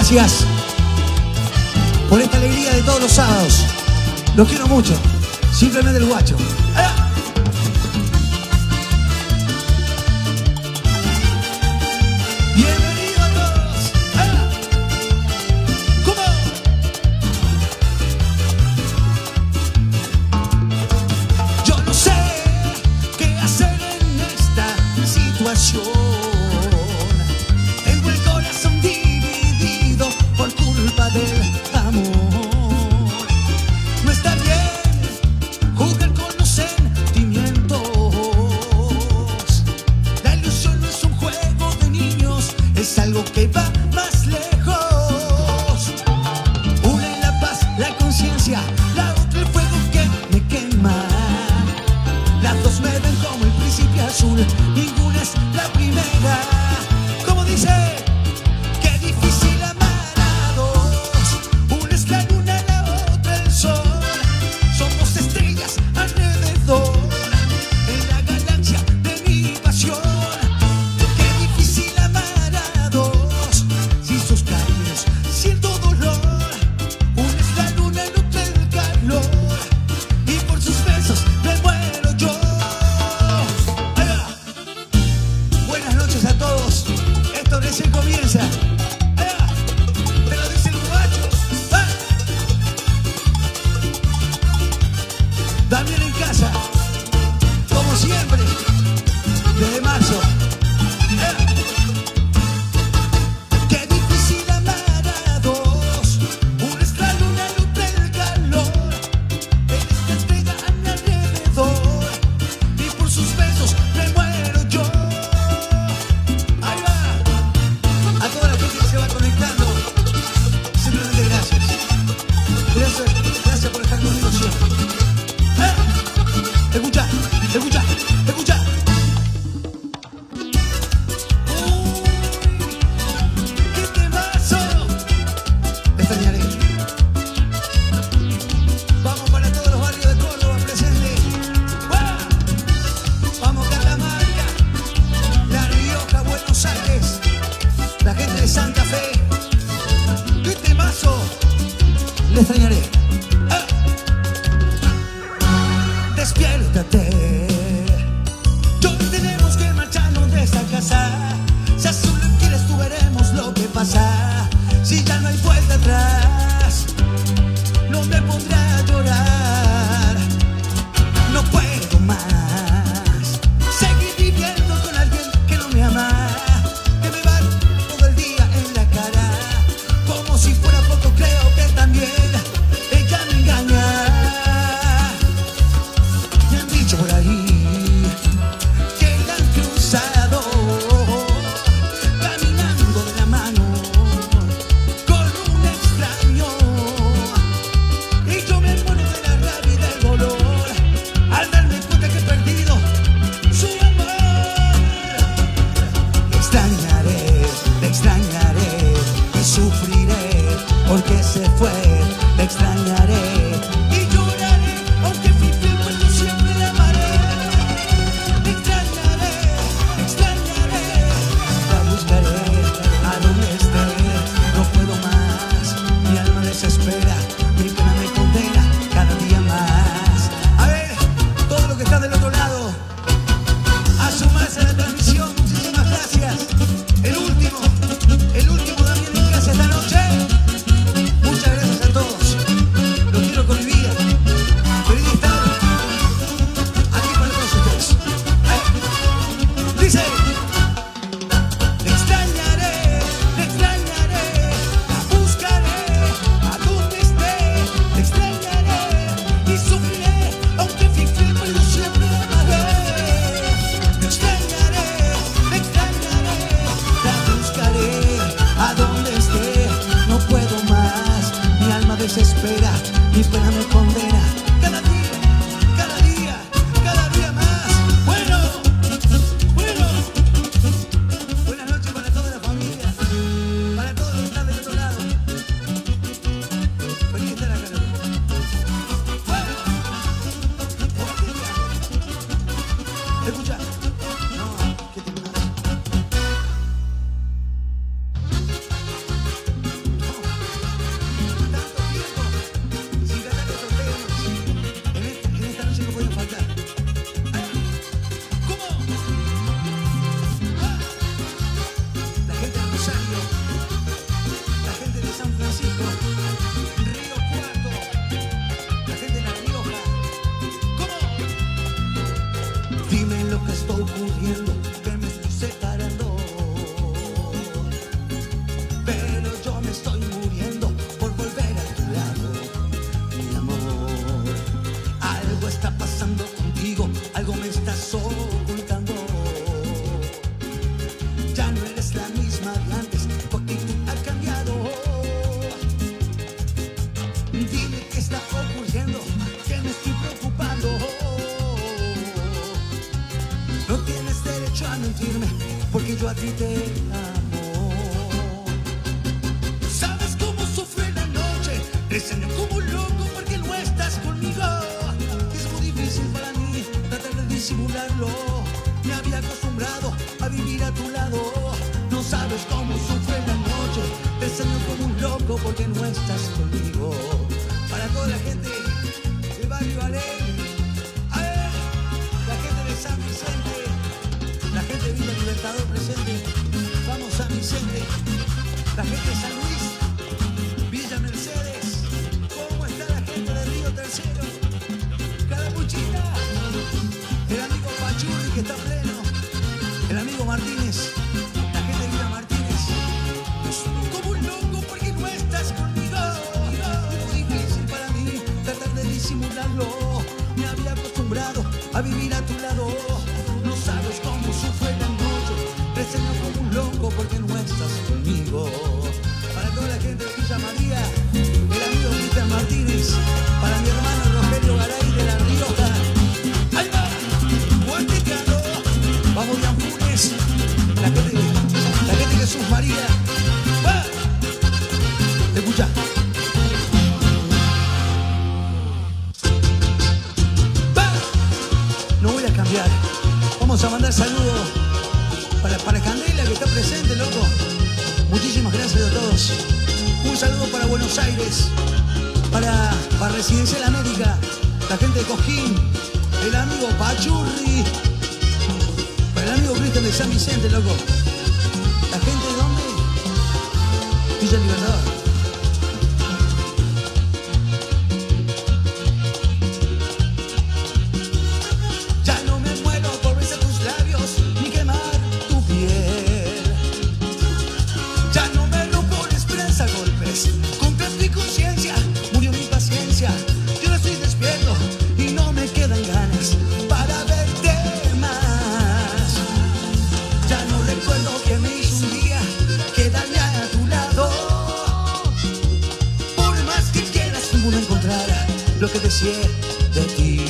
gracias por esta alegría de todos los sábados. Los quiero mucho. Simplemente el guacho. Bienvenidos a todos. ¿Cómo? Yo no sé qué hacer en esta situación. Tengo el corazón dividido por culpa del amor. No está bien jugar con los sentimientos. La ilusión no es un juego de niños, es algo que va más lejos. Una es la paz, la conciencia, la otra el fuego que me quema. Las dos me ven como el príncipe azul, ninguna es la primera. Como dice, qué difícil amar a dos. Una es la luna, la otra el sol. Somos estrellas alrededor en la galaxia de mi pasión. Qué difícil amar a dos. Si sus cariños siento dolor. Una es la luna, el otro el calor. Y por sus besos me muero yo. Ahí va. Buenas noches a todos. Esto recién comienza. Ahí va. Te lo dice el guacho. ¡Ah! Damián en casa, como siempre, desde marzo. Qué difícil amar a dos. Una es la luna, el otro el calor. Él es la estrella a mi alrededor. Y por sus besos me muero yo. Ahí va. A toda la gente que se va conectando, simplemente gracias. Gracias por estar conmigo siempre. Escucha, escucha, escucha. Uy, qué temazo. Te extrañaré. Vamos para todos los barrios de Córdoba presentes. Vamos Catamarca, La Rioja, Buenos Aires, la gente de Santa Fe. Qué temazo. Le extrañaré. Despiértate. Yo tenemos que marcharnos de esta casa. Si azul quieres tú veremos lo que pasa. Si ya no hay vuelta atrás, no me pondré a llorar. No puedo más seguir viviendo con alguien que no me ama, que me va todo el día en la cara. Como si fuera poco, creo que también ella me engaña. Me han dicho por ahí que la han cruzado caminando de la mano con un extraño. Y yo me muero de la estás ocultando. Ya no eres la misma de antes, tu actitud ha cambiado. Dime qué está ocurriendo, que me estoy preocupando. No tienes derecho a mentirme, porque yo a ti te amo. ¿Sabes cómo sufrí la noche? Deseando como un loco porque no estás conmigo. Es muy difícil para mí tratar de disimularlo. Me había acostumbrado a vivir a tu lado. No sabes cómo sufrí la noche, deseando como un loco porque no estás conmigo. Para toda la gente del barrio Alegre, a ver, la gente de San Vicente, la gente de Villa Libertador presente, vamos San Vicente, la gente de San Luis, Villa Mercedes, ¿cómo está la gente de Río Tercero? Carapuchita, el amigo Pachurri que está pleno, el amigo Martínez, la gente de Villa Martínez. Como un loco porque no estás conmigo. Es muy difícil para mí tratar de disimularlo. Me había acostumbrado a vivir a tu lado. No sabes cómo sufre la noche, deseando como un loco porque no estás conmigo. Para toda la gente de Villa María, el amigo Cristian Martínez, para mi hermano Rogelio Garay de La Rioja. ¡Ahí va! ¡Fuerteando! Vamos, Jan Funes, la gente de Jesús María. ¡Va! Escucha. ¡Va! No voy a cambiar. Vamos a mandar saludos para Candela que está presente, loco. Muchísimas gracias a todos. Un saludo para Buenos Aires, para Residencial América, la gente de Cojín, el amigo Pachurri, para el amigo Cristian de San Vicente, loco. ¿La gente de dónde? Villa Libertador. Ya no me muero por besar tus labios ni quemar tu piel. Ya no me rompo la esperanza a golpes. Contra mi conciencia murió mi paciencia. Yo no estoy despierto y no me quedan ganas para verte más. Ya no recuerdo que me hizo un día quedarme a tu lado. Por más que quieras, ninguno encontrará lo que decía de ti.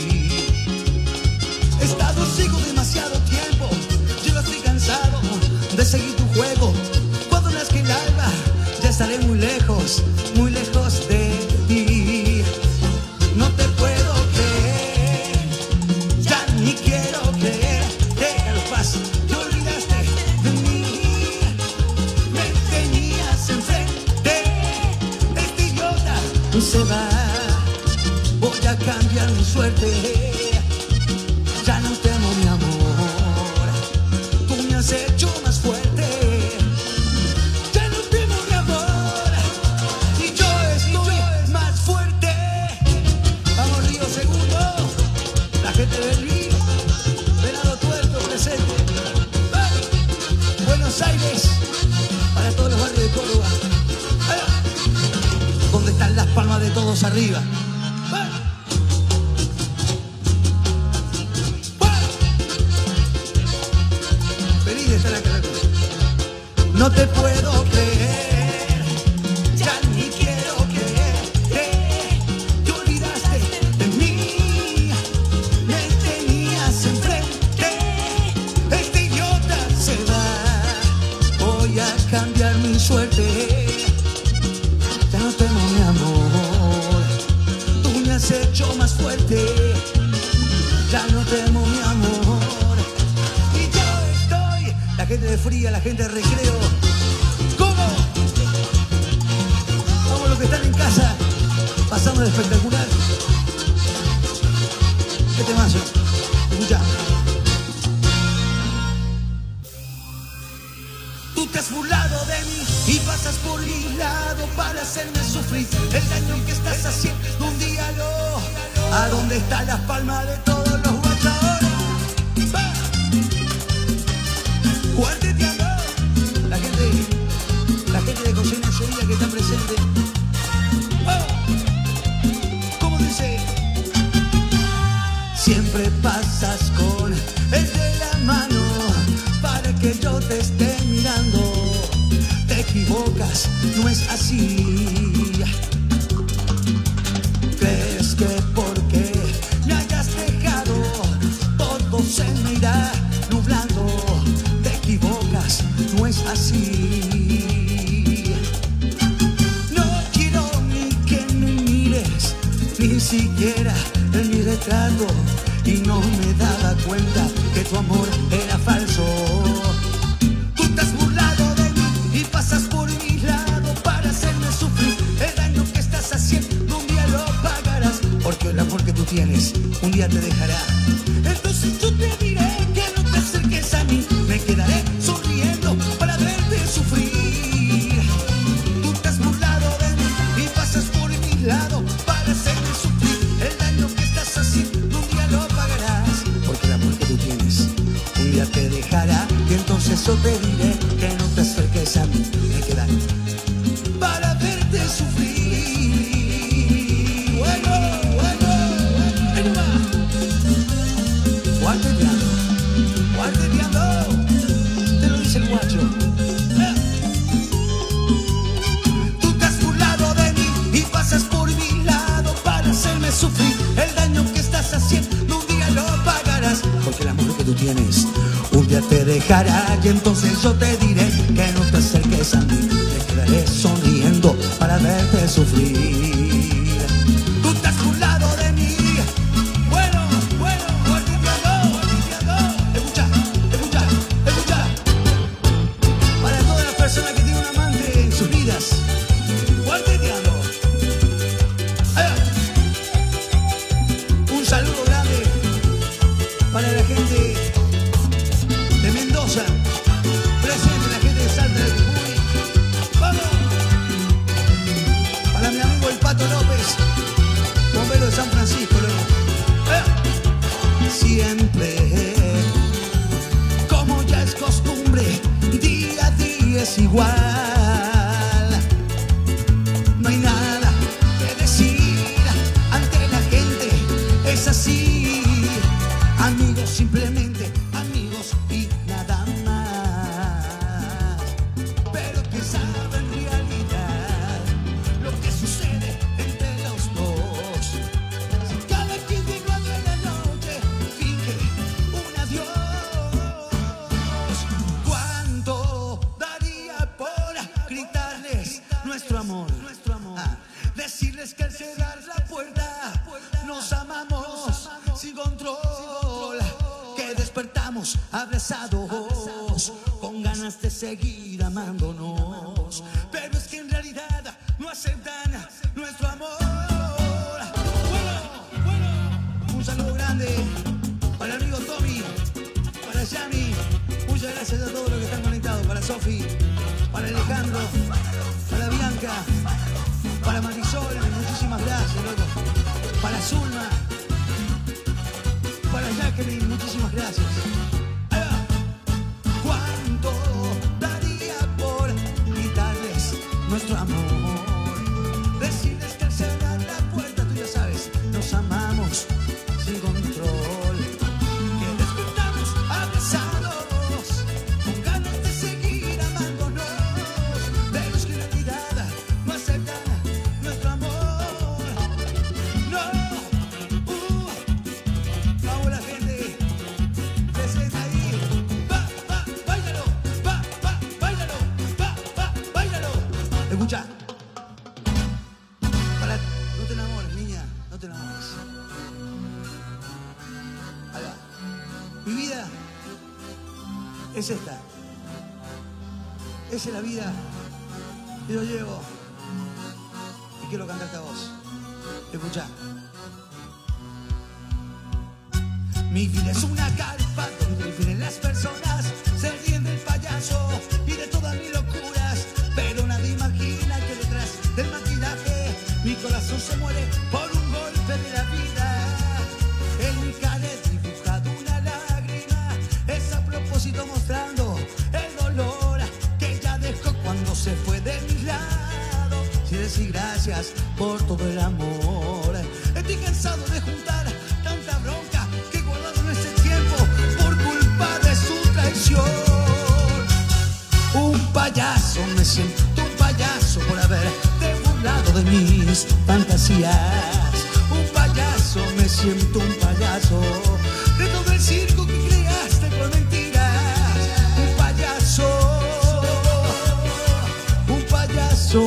He estado ciego demasiado tiempo, yo estoy cansado de seguir tu juego. Cuando nazca el alba, ya estaré muy lejos de ti. No te puedo creer, ya ni quiero creer. Déjalo paz, te olvidaste de mí. Me tenías enfrente, este idiota se va. Voy a cambiar mi suerte. Ya no temo mi amor, tú me has hecho más fuerte. Ya no temo mi amor, y yo estoy más fuerte. Vamos Río Segundo, la gente de Luis, Venado Tuerto presente. Buenos Aires, para todos los barrios de Córdoba. ¿Dónde están las palmas de todos arriba? Feliz de estar acá. No te puedo creer, ya ni quiero creer. Te olvidaste de mí, me tenías enfrente. Este idiota se va. Voy a cambiar mi suerte. Ya no temo mi amor, tú me has hecho más fuerte. Ya no temo mi amor, y yo estoy. La gente de Fría, la gente de Recreo. ¿Cómo? Vamos los que están en casa, pasando de espectacular. ¿Qué temazo? Escucha. Tú te has burlado de mí y pasas por mi lado para hacerme sufrir el daño que estás haciendo. Un día ¿a dónde están las palmas de todos los guachos ahora? Fuerteando. La gente de Cocina Sevilla que está presente. ¿Cómo dice? Siempre pasa pasas con el de la mano para que yo te esté mirando. Te equivocas, no es así. ¿Crees que porque me hayas dejado todo se me irá nublando? Te equivocas, no es así. No quiero ni que me mires, ni siquiera en mi retrato, y no me daba cuenta que tu amor era falso. Tú te has burlado de mí y pasas por mi lado para hacerme sufrir. El daño que estás haciendo un día lo pagarás, porque el amor que tú tienes un día te dejará. Entonces yo te diré que no te acerques a mí, me quedaré sonriendo para verte sufrir. Tú te has burlado de mí y pasas por mi lado para hacerme sufrir. El daño que estás haciendo un día lo pagarás, porque el amor que tú tienes un día te dejará. Y entonces yo te diré que no te acerques a mí, me quedaré para verte sufrir. Bueno, ahí va. Guardeteando, te lo dice el guacho. Tú te has burlado de mí y pasas por mi lado para hacerme sufrir. El daño que estás haciendo un día lo pagarás, porque el amor que tú tienes un día te dejará. Y entonces yo te diré que no te acerques a mí, te quedaré sonriendo para verte sufrir. Tú te has burlado de mí. Bueno, guardeteando. Escucha. Para todas las personas que tienen un amante en sus vidas, guardeteando. Un saludo grande para la gente de Mendoza, presente, la gente de Salta de Jujuy. ¡Vamos! Para mi amigo el Pato López, bombero de San Francisco, loco. Siempre, como ya es costumbre, día a día es igual. No hay nada que decir ante la gente, es así. Amigos, simplemente amigos y nada más. Pero que sabe en realidad lo que sucede entre los dos. Cada quien de 4 de la noche finge un adiós. ¿Cuánto daría por gritarles nuestro amor? Decirles que al cerrar la puerta nos amamos sin control, que despertamos abrazados con ganas de seguir amándonos, pero es que en realidad no aceptan nuestro amor. Bueno, un saludo grande para el amigo Tommy, para Yami, muchas gracias a todos los que están conectados, para Sofi, para Alejandro, para Bianca, para Marisol, muchísimas gracias, loco. Para Zulma, para Jacqueline, muchísimas gracias. ¿Cuánto daría por gritarles nuestro amor? Decirles que al cerrar la puerta, tú ya sabes, nos amamos sin control, que despertamos abrazados con ganas de seguir amándonos, pero es que en realidad no aceptan nuestro amor. No, vamos la gente presente ahí. Báilalo. Escucha. No te enamores, niña, no te enamores. Ahí va. Mi vida es esta. Esa es la vida que yo llevo y quiero cantarte a vos. Escucha. Mi vida es una carpa donde viven las personas, se ríen del payaso y de todas mis locuras, pero nadie imagina que detrás del maquillaje mi corazón se muere por un golpe de la vida. En mi cara he dibujado una lágrima, es a propósito mostrando el dolor que ella dejó cuando se fue de mi lado. Sin decir gracias por todo el amor, estoy cansado de juntar tanta bronca que he guardado en siento un payaso por haberte burlado de mis fantasías. Un payaso, me siento un payaso de todo el circo que creaste con mentiras. Un payaso, un payaso.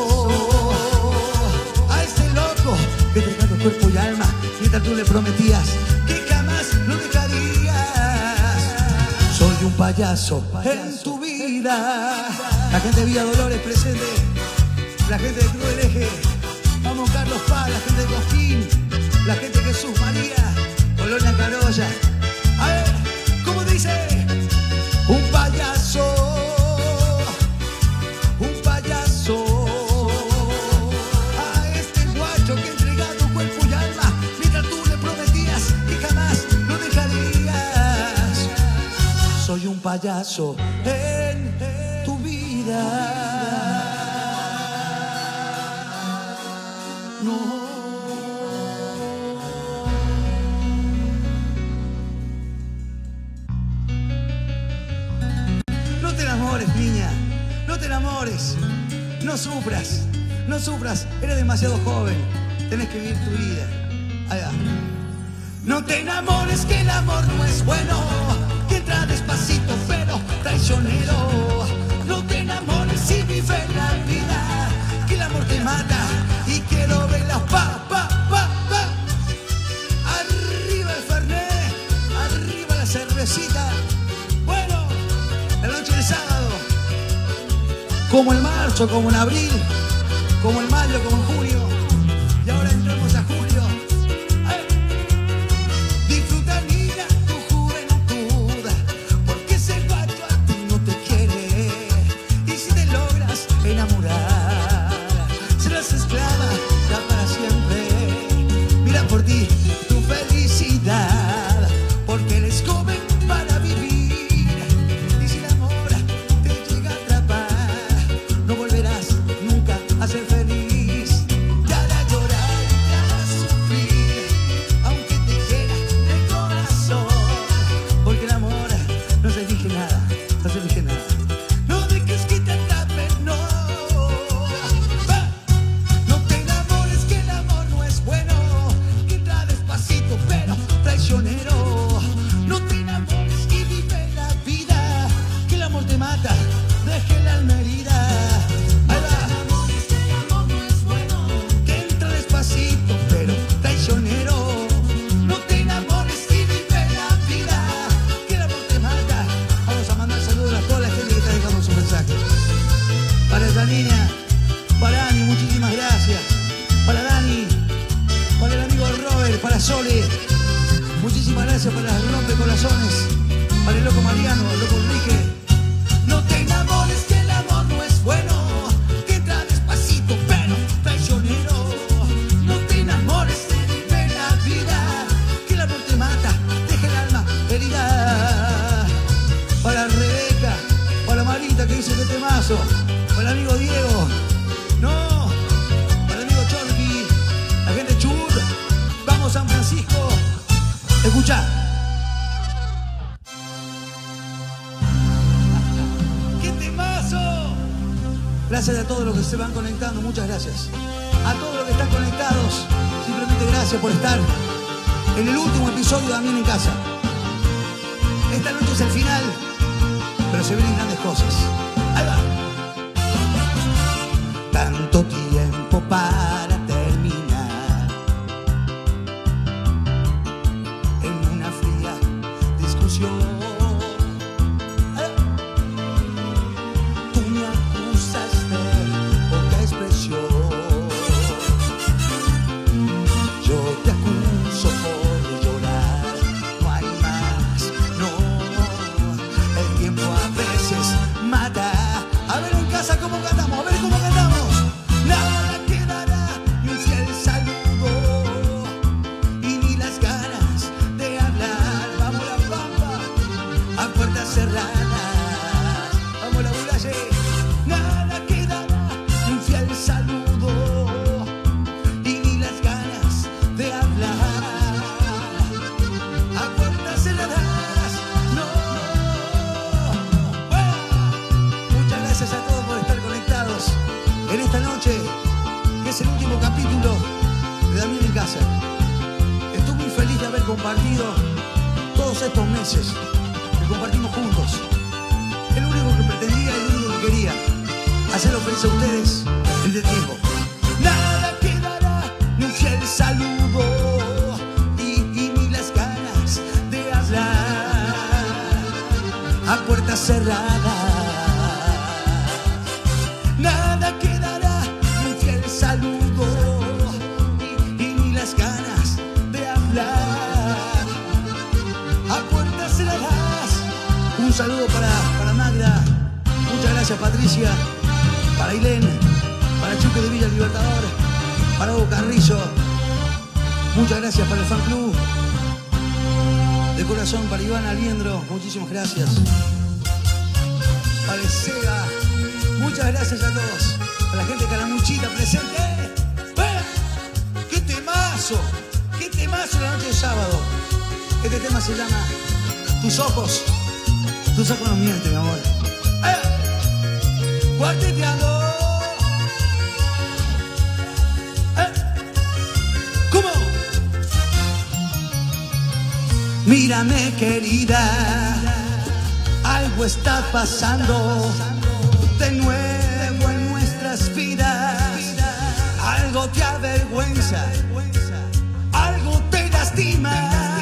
A este loco que te regalo cuerpo y alma, mientras tú le prometías que jamás lo dejarías. Soy un payaso en tu vida. La gente de Villa Dolores presente, la gente de Cruz del Eje, vamos Carlos Paz, la gente de Cosquín, la gente de Jesús María, Colonia Carolla. A ver, ¿cómo dice? Un payaso, un payaso. A este guacho que ha entregado cuerpo y alma, mientras tú le prometías que jamás lo dejarías. Soy un payaso en tu vida. No. No te enamores, niña. No te enamores. No sufras. No sufras. Eres demasiado joven. Tenés que vivir tu vida. Allá. No te enamores, que el amor no es bueno, que entra despacito pero traicionero. No te enamores y vive la vida, que el amor te mata y quiero verla pa, pa, pa, pa. Arriba el Fernet, arriba la cervecita. Bueno, la noche del sábado, como en marzo, como en abril, como en mayo, como en junio, y ahora entramos a julio. Por ti, tu felicidad, porque eres joven para vivir. Y si el amor te llega a atrapar, no volverás nunca a ser feliz. Ya a llorar, ya a sufrir, aunque te quiera de corazón, porque el amor no se elige nada, no se elige nada. No dejes que te atrapen, no. No te enamores, que el amor no es bueno, pero traicionero. No te enamores y vive la vida, que el amor te mata, deje el alma herida. Ahí va. No te enamores, que el amor no es bueno, que entra despacito pero traicionero. No te enamores y vive la vida, que el amor te mata. Vamos a mandar saludos a toda la gente que está dejando su mensaje. Para esa niña, para Ani, muchísimas gracias. Para Dani, para el amigo Robert, para Sole, muchísimas gracias. Para las rompecorazones, para el loco Mariano, el loco Enrique. No te enamores, que el amor no es bueno, que entra despacito pero traicionero. No te enamores, vive la vida, que el amor te mata, deja el alma herida. Para Rebeca, para Marita que dice que temazo, para el amigo Diego, no, para el amigo Chorqui, la gente Chur, vamos San Francisco, escucha. ¡Qué temazo! Gracias a todos los que se van conectando, muchas gracias. A todos los que están conectados, simplemente gracias por estar en el último episodio de Damián en Casa. Esta noche es el final, pero se vienen grandes cosas. Ahí va. Tanto tiempo para terminar en una fría discusión. Tú me acusas de poca expresión, yo te acuso por llorar. No hay más, no, el tiempo a veces mata. A ver en casa cómo cantamos, a ver cómo cantamos. Nada quedará, ni un fiel saludo y ni las ganas de hablar. Vamos la pampa. todos estos meses que compartimos juntos. El único que pretendía, el único que quería hacerlo feliz a ustedes en este tiempo. Nada quedará, ni un fiel saludo y ni las ganas de hablar a puertas cerradas. Nada quedará, ni un fiel saludo y ni las ganas de hablar a puertas cerradas. Un saludo para Magda, muchas gracias Patricia, para Ailén, para Chuque de Villa Libertador, para Hugo Carrillo, muchas gracias para el fan club. De corazón para Iván Aliendro, muchísimas gracias. Para el Sega, muchas gracias a todos. Para la gente de Calamuchita presente. ¡Qué temazo! ¡Qué temazo la noche de sábado! Este tema se llama Tus ojos no mienten, mi amor. Cuarteteando. ¿Cómo? Mírame, querida, algo está pasando de nuevo en nuestras vidas. Algo te avergüenza, algo te lastima,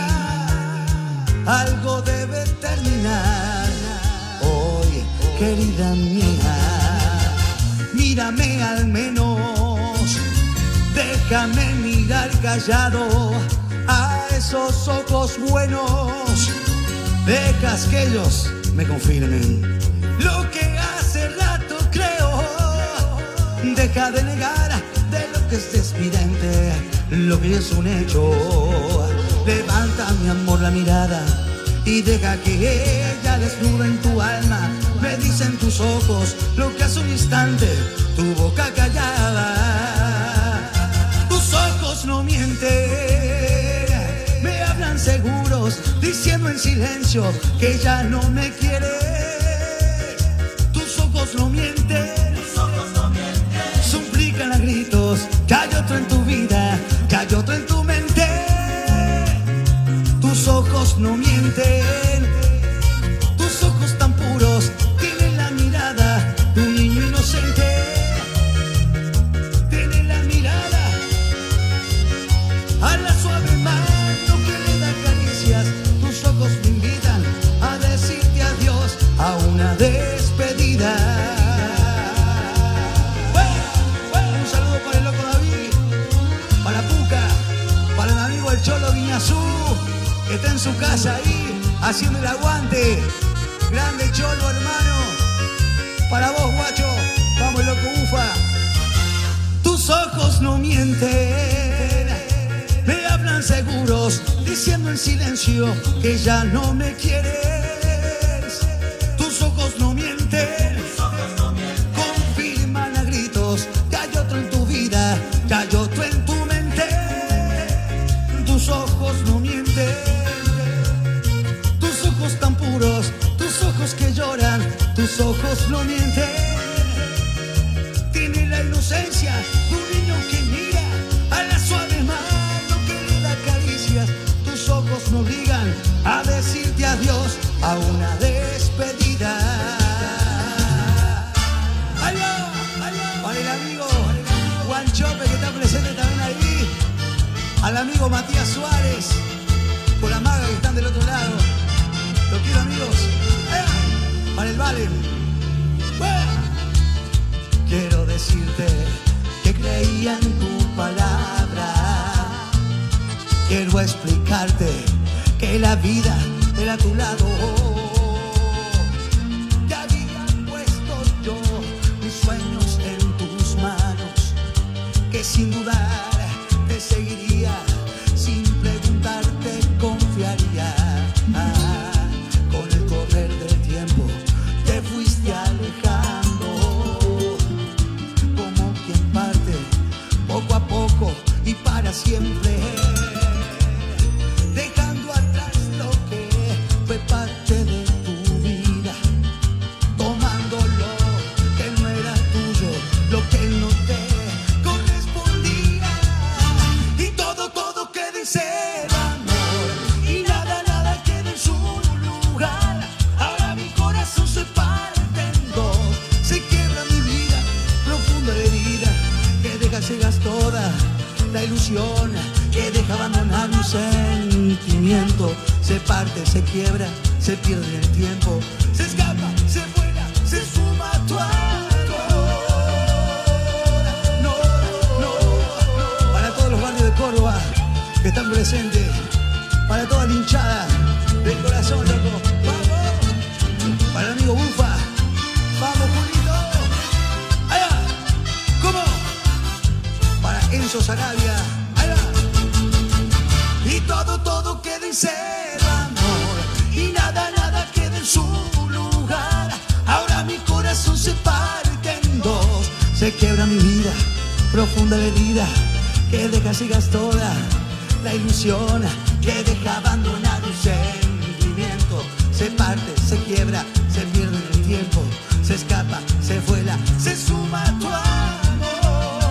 algo debe terminar hoy, querida mía. Mírame al menos, déjame mirar callado a esos ojos buenos. Dejas que ellos me confirmen lo que hace rato creo. Deja de negar de lo que es evidente, lo que es un hecho. Levanta, mi amor, la mirada y deja que ella desnuda en tu alma. Me dicen tus ojos lo que hace un instante tu boca callaba. Tus ojos no mienten, me hablan seguros, diciendo en silencio que ya no me quieres. Tus ojos no mienten, suplican a gritos que hay otro en tu vida, que hay otro en tu mente. Tus ojos no mienten, tus ojos tan puros tienen la mirada de un niño inocente. Tienen la mirada a la suave mano que le da caricias. Tus ojos me invitan a decirte adiós, a una despedida. Un saludo para el loco David, para Puca, para mi amigo el Cholo Guiñazú, que está en su casa ahí, haciendo el aguante. Grande Cholo, hermano. Para vos, guacho. Vamos, loco Ufa. Tus ojos no mienten, me hablan seguros, diciendo en silencio que ya no me quieres. Tus ojos no mienten, confirman a gritos que hay otro en tu vida, que hay otro en tu mente. Tus ojos no mienten, tus ojos tan puros, tus ojos que lloran, tus ojos no mienten. Tiene la inocencia de un niño que mira a la suave mano que le da caricias. Tus ojos me obligan a decirte adiós, a una despedida. Para el amigo Juan Chope, que está presente también ahí. Al amigo Matías Suárez, con la maga que están del otro lado. Los quiero, amigos. Para el Valen. Quiero decirte que creía en tu palabra. Quiero explicarte que la vida era a tu lado. Te había puesto yo mis sueños en tus manos, que sin dudar te seguiría, sin preguntarte confiaría. Con el correr del tiempo te fuiste alejando, como quien parte poco a poco y para siempre, dejando atrás lo que fue parte de tu vida, tomando lo que no era tuyo, lo que no te correspondía, y todo queda en ser amor, y nada queda en parte, se quiebra, se pierde en el tiempo, se escapa, se vuela, se suma a tu amor. No, no, no. Para todos los barrios de Córdoba que están presentes, para toda la hinchada del corazón, loco, vamos. Para el amigo Bufa, vamos, Julito. Allá, ¿cómo? Para Enzo Sarabia, allá. Y todo queda en cero, amor, y nada queda en su lugar. Ahora mi corazón se parte en dos, se quiebra mi vida, profunda la herida que deja ciegas toda la ilusión, que deja abandonar un sentimiento. Se parte, se quiebra, se pierde en el tiempo, se escapa, se vuela, se suma a tu amor.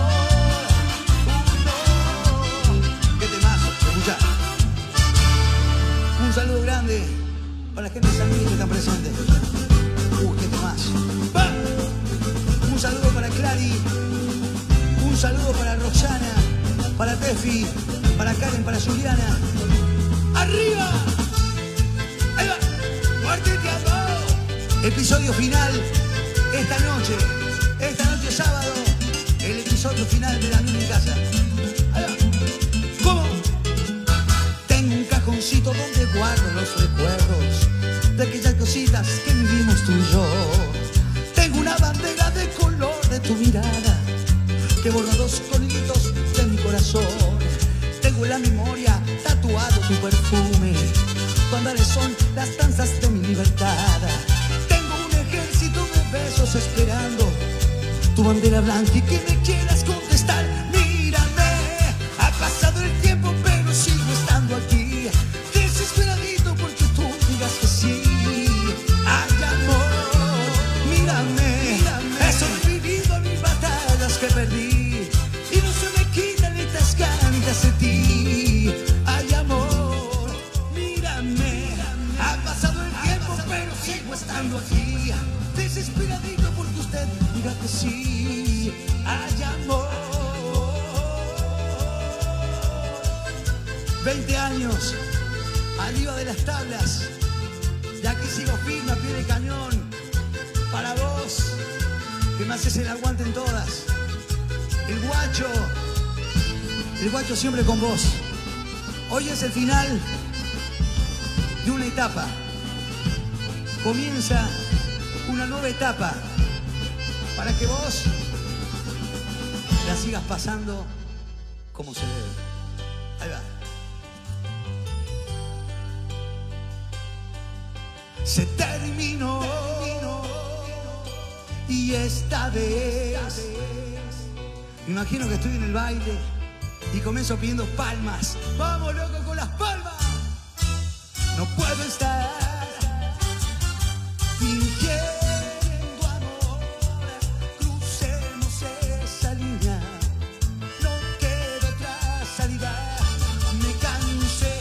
¡Qué temazo! Escucha. Un saludo grande para la gente de San Luis que está presente. ¡Qué temazo! ¡Va! Un saludo para Clary, un saludo para Roxana, para Tefi, para Karen, para Juliana. ¡Arriba! ¡Ahí va! ¡Muerte te amo! Episodio final esta noche sábado, el episodio final de La Luna en Casa. Ahí va. ¿Cómo? Tengo un cajoncito donde guardo los recuerdos de aquellas cositas que vivimos tú y yo. Tengo una bandera de color de tu mirada que borra dos conitos de mi corazón. Tengo en la memoria tatuado tu perfume, cuando son las danzas de mi libertad. Tengo un ejército de besos esperando tu bandera blanca y que me quieras contestar. Mírame, ha pasado el tiempo pero sigo estando aquí, desesperadito porque tú digas que sí. Ay, amor, mírame, he sobrevivido a mis batallas que perdí y no se me quitan estas ganas de ti. Ay, amor, mírame, ha pasado el tiempo pero sigo estando aquí, desesperadito porque usted diga que sí. Ay, amor. 20 años arriba de las tablas, ya que sigo firme a pie de cañón. Para vos, que me haces el aguante en todas. El guacho siempre con vos. Hoy es el final de una etapa. Comienza una nueva etapa para que vos la sigas pasando como se debe. Ahí va. Se terminó y esta vez me imagino que estoy en el baile y comienzo pidiendo palmas. ¡Vamos, loco, con las palmas! No puedo estar fingiendo amor, crucemos esa línea, no queda otra salida. Me cansé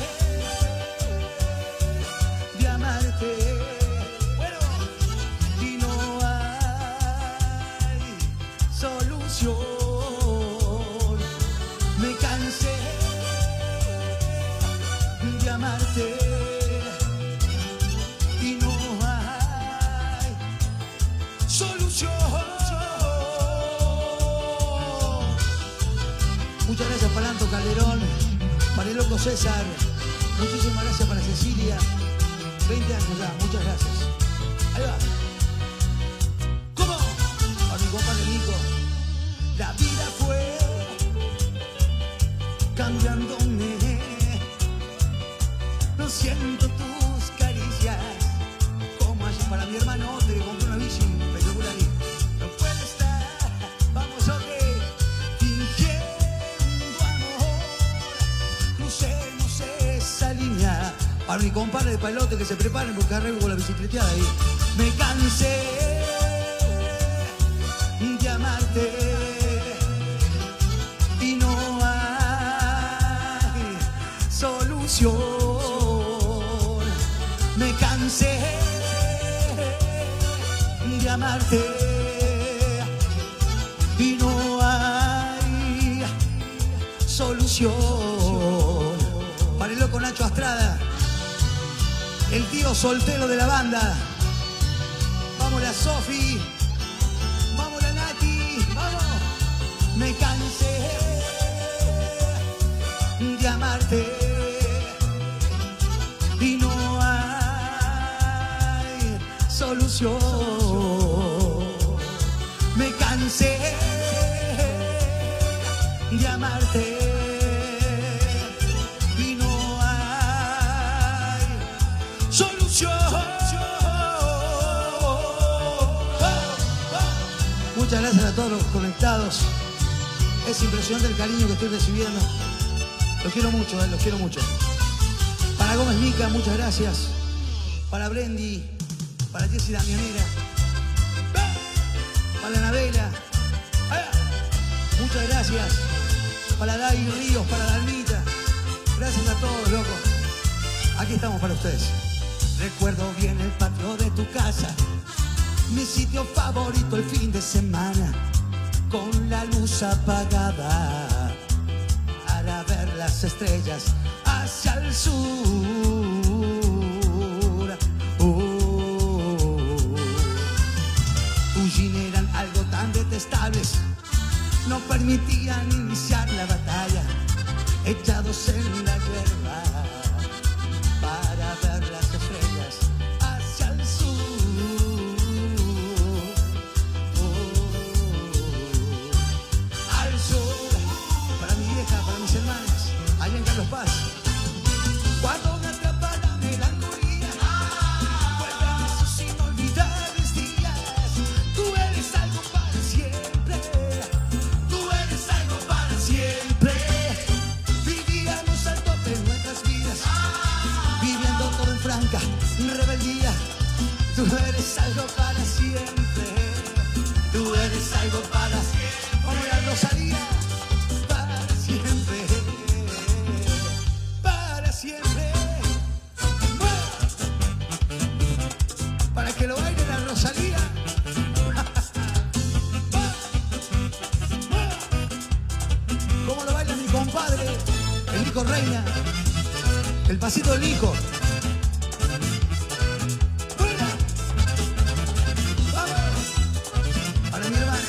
de amarte, bueno, y no hay solución. Me cansé de amarte y no hay solución. Muchas gracias para Anto Calderón, para el loco César, muchísimas gracias para Cecilia. 20 años ya, muchas gracias. Ahí va. ¿Cómo? A mi compadre Nico. La vida fue cambiándome, no siento tus caricias como ayer para mi hermano te que compré una bici espectacular y no puede estar, vamos ok, fingiendo amor, crucemos esa línea. Para mi compadre de Palote que se preparen porque arreglo con la bicicleteada ahí. Me cansé de amarte y no hay solución. Me cansé de amarte y no hay solución. Para el loco Nacho Astrada, el tío soltero de la banda. Vamos la Sofi, vamos la Nati, vamos. Me cansé de amarte y no hay solución. Me cansé de amarte y no hay solución. Muchas gracias a todos los conectados. Es impresionante el cariño que estoy recibiendo. Los quiero mucho, los quiero mucho. Para Gómez Mica, muchas gracias. Para Brendy, para Jessy Damianera, para Anabela, muchas gracias. Para Dai Ríos, para Dalmita. Gracias a todos, loco. Aquí estamos para ustedes. Recuerdo bien el patio de tu casa, mi sitio favorito el fin de semana, con la luz apagada, para ver las estrellas hacia el sur. Tus jeans eran algo tan detestables, no permitían iniciar la batalla, echados en la hierba para ver las estrellas hacia el sur. Al sur, para mi vieja, para mis hermanas, allá en Carlos Paz. Cuando me atrapa la melancolía, vuelven esos inolvidables días. Tú eres algo para siempre, tú eres algo para siempre. Vivíamos al tope en nuestras vidas, viviendo todo en franca rebeldía. Tú eres algo para siempre, tú eres algo para siempre. Como la Rosalía, para siempre, para siempre. Para que lo baile la Rosalía. Como lo baila mi compadre, el Nico Reina, el pasito del Nico. Para mi hermana.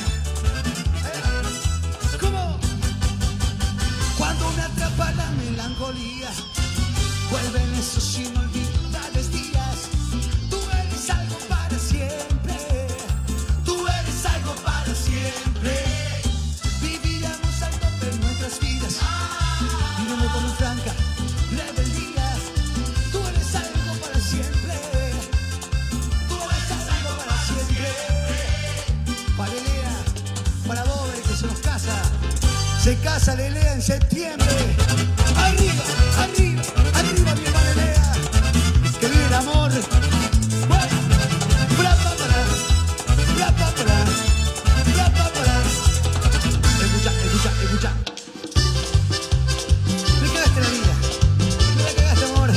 ¿Cómo? Cuando me atrapa la melancolía, vuelven esos inolvidables días. Tú eres algo para siempre, tú eres algo para siempre. Vivíamos al tope en nuestras vidas, viviendo como en franca rebeldía. Tú eres algo para siempre, tú eres algo para siempre. Para Lelea, para Bober que se nos casa. Se casa Lelea en septiembre. Arriba, arriba, arriba mi hermana Lelea. Que vive el amor. Bueno, bla, bla, bla, bla, bla, bla, bla, bla, bla. Escucha, escucha, escucha. Me cagaste la vida, me la cagaste, amor.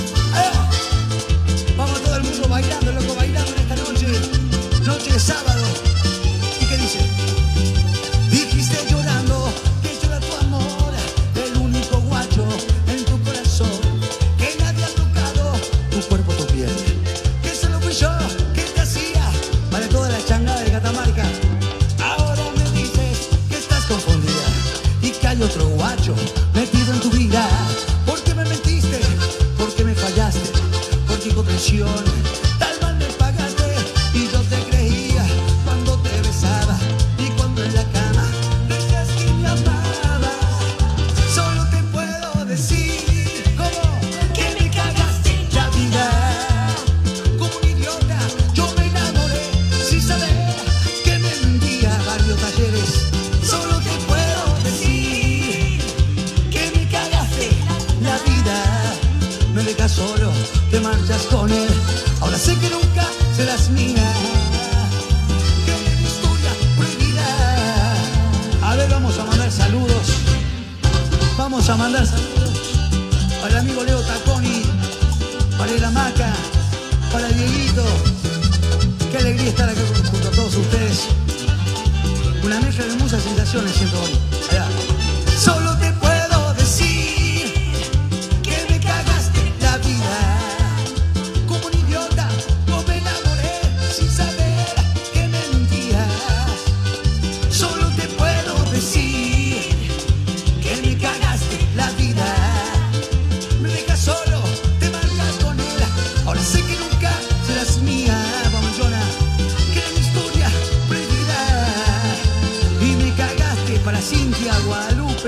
Vamos todo el mundo bailando, loco, bailando en esta noche, noche de sábado. ¿Y qué dice? Dijiste llorando que yo era tu amor, el único guacho en tu corazón, que nadie ha tocado tu cuerpo, tu piel, que solo fui yo que te hacía para toda la changada de Catamarca. Ahora me dices que estás confundida y que hay otro guacho metido en tu vida. ¿Por qué me mentiste? ¿Por qué me fallaste? ¿Por qué comprensión? Tal mal me pagaste y yo te creía cuando te besaba y cuando en la cama decías que me amabas. Solo te puedo decir como que me cagaste la vida. Como un idiota yo me enamoré sin saber que me vendía varios talleres. Solo te puedo decir que me cagaste la vida. Me dejas solo, te marchas con él. Ahora sé que nunca serás mía. Que mi historia prohibida. A ver, vamos a mandar saludos. Vamos a mandar saludos para el amigo Leo Taconi, para el Hamaca, para Dieguito. Qué alegría estar acá junto a todos ustedes. Una mezcla de muchas sensaciones siento hoy. Allá. Solo te puedo decir que me cagaste la vida.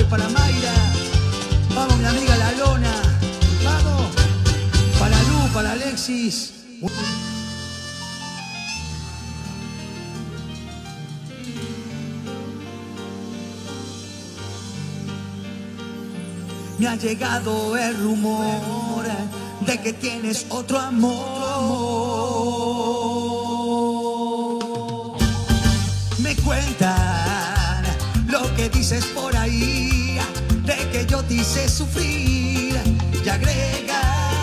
para Mayra. Vamos, mi amiga La Lona. Vamos. Para Lu, para Alexis. Me ha llegado el rumor de que tienes otro amor. Me cuentan lo que dices por ahí, de que yo te hice sufrir. Y agrega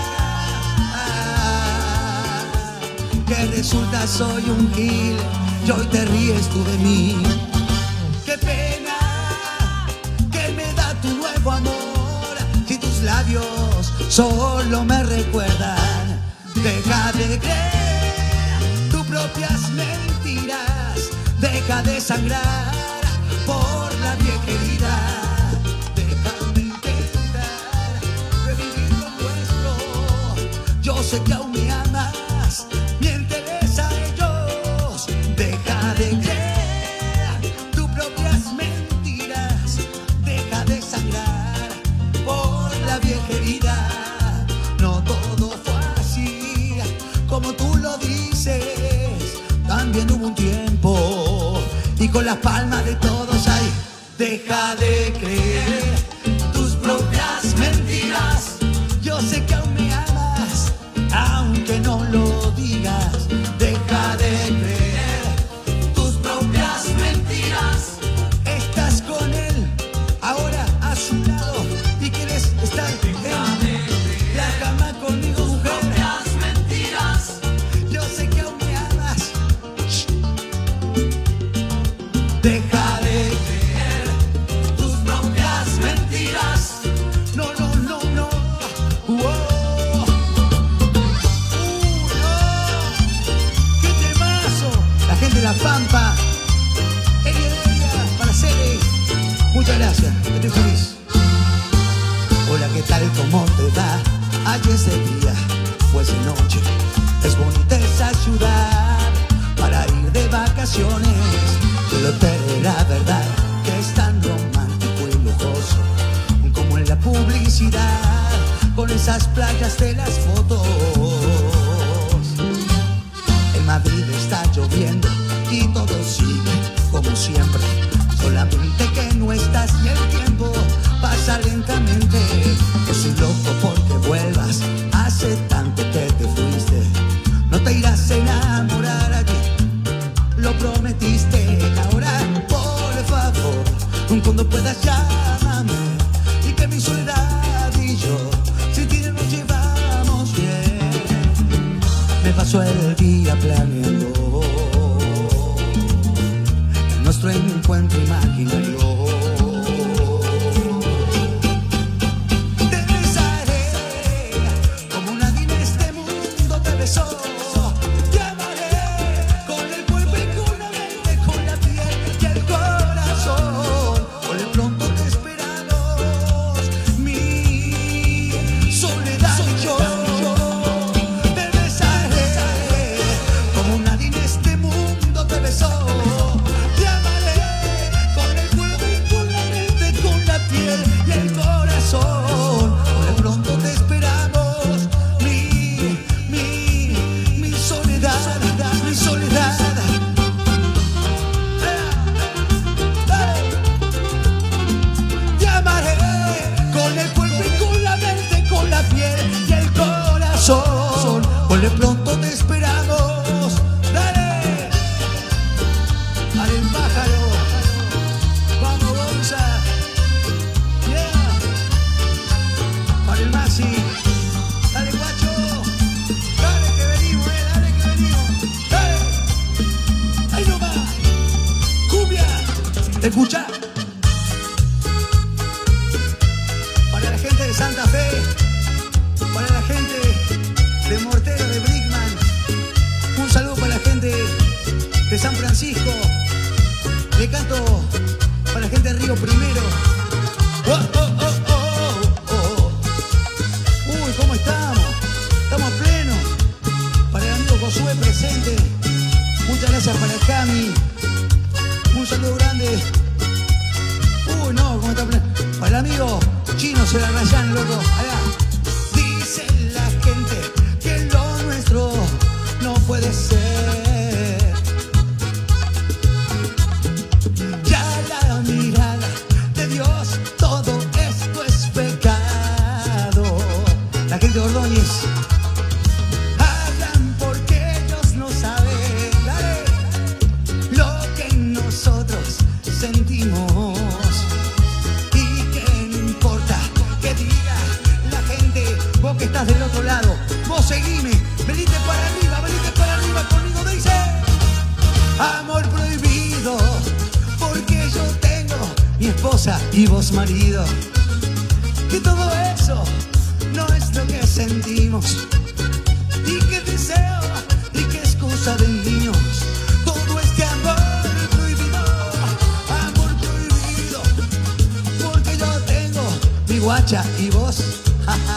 que resulta soy un gil y hoy te ríes tú de mí. Qué pena que me da tu nuevo amor, si tus labios solo me recuerdan. Deja de creer tus propias mentiras, deja de sangrar por la vieja herida. Deja de intentar revivir lo nuestro. Yo sé que aún me amas, miénteles a ellos. Deja de creer tus propias mentiras, deja de sangrar por la vieja herida. No todo fue así como tú lo dices, también hubo un tiempo y con las palmas de todos ahí. Deja de creer tus propias mentiras, yo sé que aún me amas, aunque no lo digas. Deja de creer tus propias mentiras, estás con él ahora a su lado y quieres estar en la cama conmigo, mujer. Mentiras, yo sé que aún me amas. Deja de creer tus propias mentiras. No, no, no, no. No. ¡Qué temazo! La gente de La Pampa. Ella, para Cere. Muchas gracias. Estoy feliz. Hola, ¿qué tal? ¿Cómo te va? Ayer ese día, pues de noche. Es bonita esa ciudad para ir de vacaciones. El hotel era verdad que es tan romántico y lujoso como en la publicidad, con esas playas de las fotos. En Madrid está lloviendo y todo sigue como siempre, solamente que no estás y el tiempo pasa lentamente. Yo soy loco porque vuelvas, hace tanto que te fuiste. No te irás a enamorar allí, lo prometiste. Ahora, por favor, cuando puedas llámame, y que mi soledad y yo sin ti nos llevamos bien. Me paso el día planeando nuestro encuentro imaginario. Te besaré como nadie en este mundo te besó. Te amaré con el cuerpo y con la mente, con la piel y el corazón. Por de pronto te esperamos, mi soledad y yo. Te besaré como nadie en este mundo te besó. Te amaré con el cuerpo y con la mente, con la piel y el corazón. Por de pronto te esperamos, mi soledad, mi soledad. Te amaré con el cuerpo y con la mente, con la piel y el corazón. Por de pronto te esperamos. Dale, dale el pájaro. Vamos, Gonza. Yeah. Para el Masi. Dale, guacho. Dale que venimos, dale que venimos. Dale. Ahí nomás. Cumbia. ¿Te escucha? Para la gente de Santa Fe, para la gente de Mortero, de Brickman, un saludo para la gente de San Francisco. Le canto para la gente de Río Primero. Oh, oh, oh, oh, oh. Uy, ¿cómo estamos? Estamos a pleno. Para el amigo Josué presente. Muchas gracias para el Cami. Un saludo grande. Uy, no, ¿cómo está pleno? Para el amigo Chino Selarrayán, loco, allá. Dice la gente que lo nuestro no puede ser. Ya la mirada de Dios, todo esto es pecado. La gente de Ordóñez. Hablan porque ellos no saben, dale, lo que nosotros sentimos. Vos que estás del otro lado, vos seguime, venite para arriba conmigo, dice. Amor prohibido, porque yo tengo mi esposa y vos marido. Que todo eso no es lo que sentimos. Y que deseo, y que excusa de niños. Todo este amor prohibido, porque yo tengo mi guacha y vos, jaja.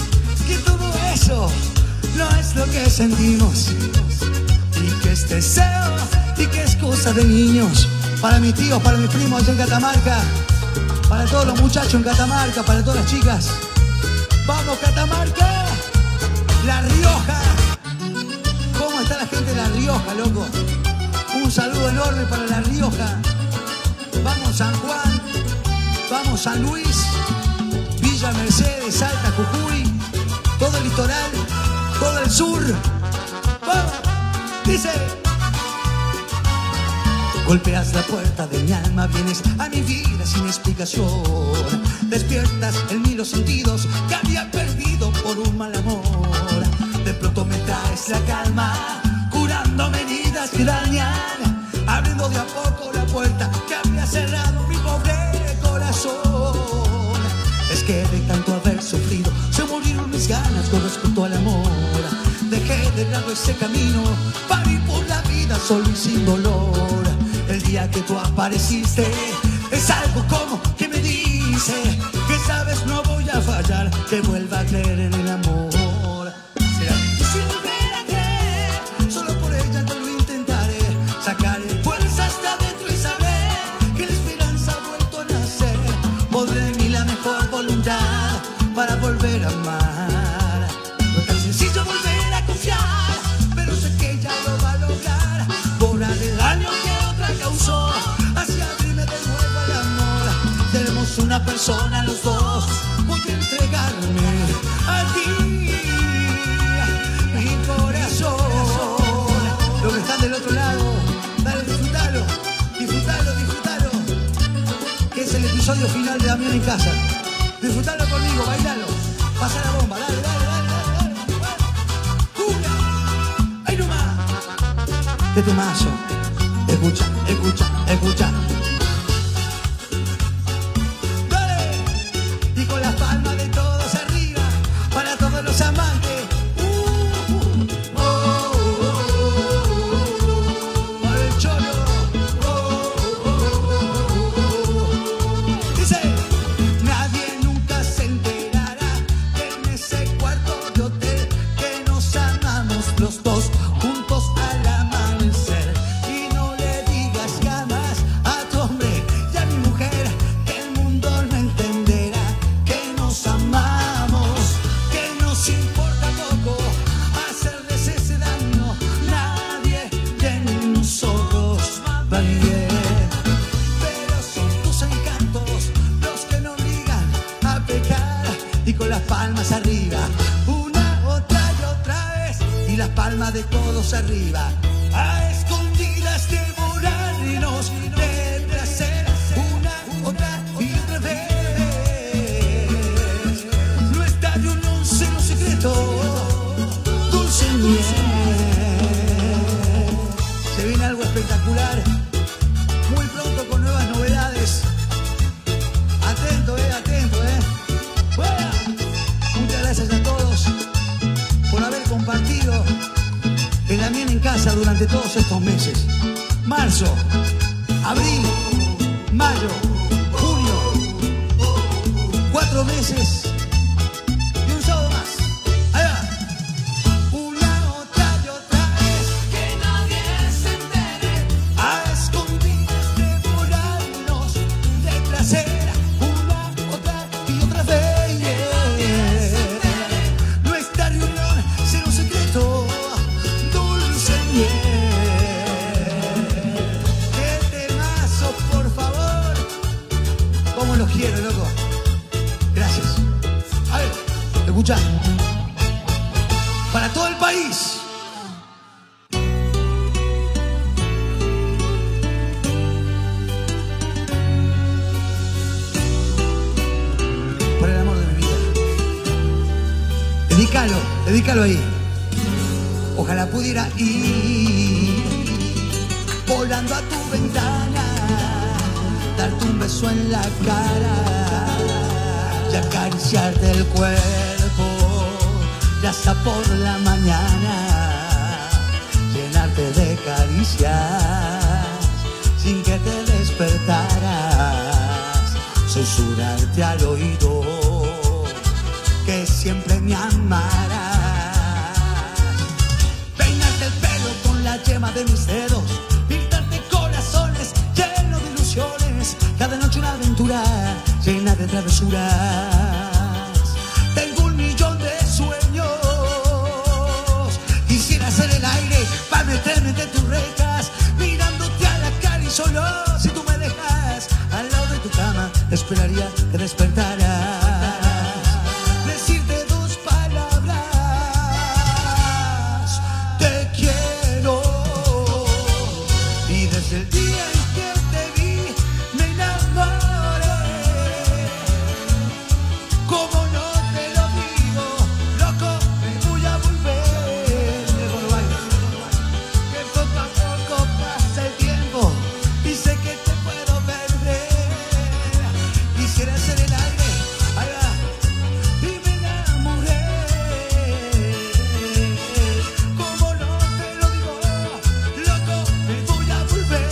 No es lo que sentimos. Y que es deseo y que es cosa de niños. Para mis tíos, para mis primos allá en Catamarca. Para todos los muchachos en Catamarca. Para todas las chicas. ¡Vamos, Catamarca! La Rioja. ¿Cómo está la gente de La Rioja, loco? Un saludo enorme para La Rioja. Vamos San Juan. Vamos San Luis. Villa Mercedes, Salta, Jujuy. Todo el litoral, todo el sur. ¡Vamos! Dice. Golpeas la puerta de mi alma, vienes a mi vida sin explicación. Despiertas en mí los sentidos que había perdido por un mal amor. De pronto me traes la calma, curando heridas que dañan, abriendo de a poco la puerta que había cerrado mi pobre corazón. Es que de tanto haber sufrido se murieron mis ganas con respecto al amor. Dejé de lado ese camino para ir por la vida solo y sin dolor. El día que tú apareciste es algo como que me dice que sabes no voy a fallar, que vuelva a creer en el amor. Será difícil volver a creer, solo por ella yo lo intentaré. Sacaré fuerzas de adentro y saber que la esperanza ha vuelto a nacer. Podré de mí la mejor voluntad para volver a amar. No es tan sencillo volver a confiar, pero sé que ella lo va a lograr. Borrar el daño que otra causó, así abrirme de nuevo al amor. Tenemos una persona los dos, voy a entregarme a ti, mi corazón. Los que están del otro lado, dale, disfrútalo, disfrútalo, disfrútalo. Que es el episodio final de Damián en Casa. Disfrutalo conmigo, bailalo. Pasa la bomba, dale, dale, dale, dale, dale. ¡Cumbia! ¡Ahí nomás! ¡Qué temazo! Escucha, escucha, escucha. ¡Dale! Y con las palmas de todos arriba, para todos los amantes. Para el cholo. Dice. Nadie nunca se enterará que en ese cuarto de hotel que nos amamos los dos juntos al amanecer. Y no le digas jamás a tu hombre y a mi mujer que el mundo no entenderá que nos amamos, que nos importa poco hacerles ese daño. Nadie de nosotros va bien, pero son tus encantos los que nos obligan a pecar. Y con las palmas arriba, una, otra y otra vez, y las palmas de todos arriba, a escondidas devorarnos de placer, una, otra y otra vez. Nuestra reunión será secreto, dulce miel. Se viene algo espectacular, muy pronto con nuevas novedades. Atento, atento, ¡fuera! Muchas gracias a todos por haber compartido el Damián en Casa durante todos estos meses. Marzo, abril, mayo, junio, 4 meses y un sábado más. Ahí va. Una, otra y otra vez, que nadie se entere, a escondidas devorarnos de placer. Una, siempre, loco. Gracias. A ver, escuchá. Para todo el país. Por el amor de mi vida. Dedícalo ahí. Ojalá pudiera ir volando a tu ventana, darte un beso en la cara y acariciarte el cuerpo, ya hasta por la mañana, llenarte de caricias sin que te despertaras, susurrarte al oído que siempre me amarás. La yema de mis dedos, pintarte corazones llenos de ilusiones, cada noche una aventura llena de travesuras. Tengo 1.000.000 de sueños, quisiera ser el aire para meterme entre tus rejas, mirándote a la cara y solo si tú me dejas al lado de tu cama, esperaría que despertaras. Decirte 2 palabras, te quiero. El día en que te vi me enamoré. Como no te lo digo, loco, me voy a volver. Que poco a poco pasa el tiempo y sé que te puedo perder. Quisiera ser el aire, ahí va, y me enamoré. Como no te lo digo, loco, me voy a volver.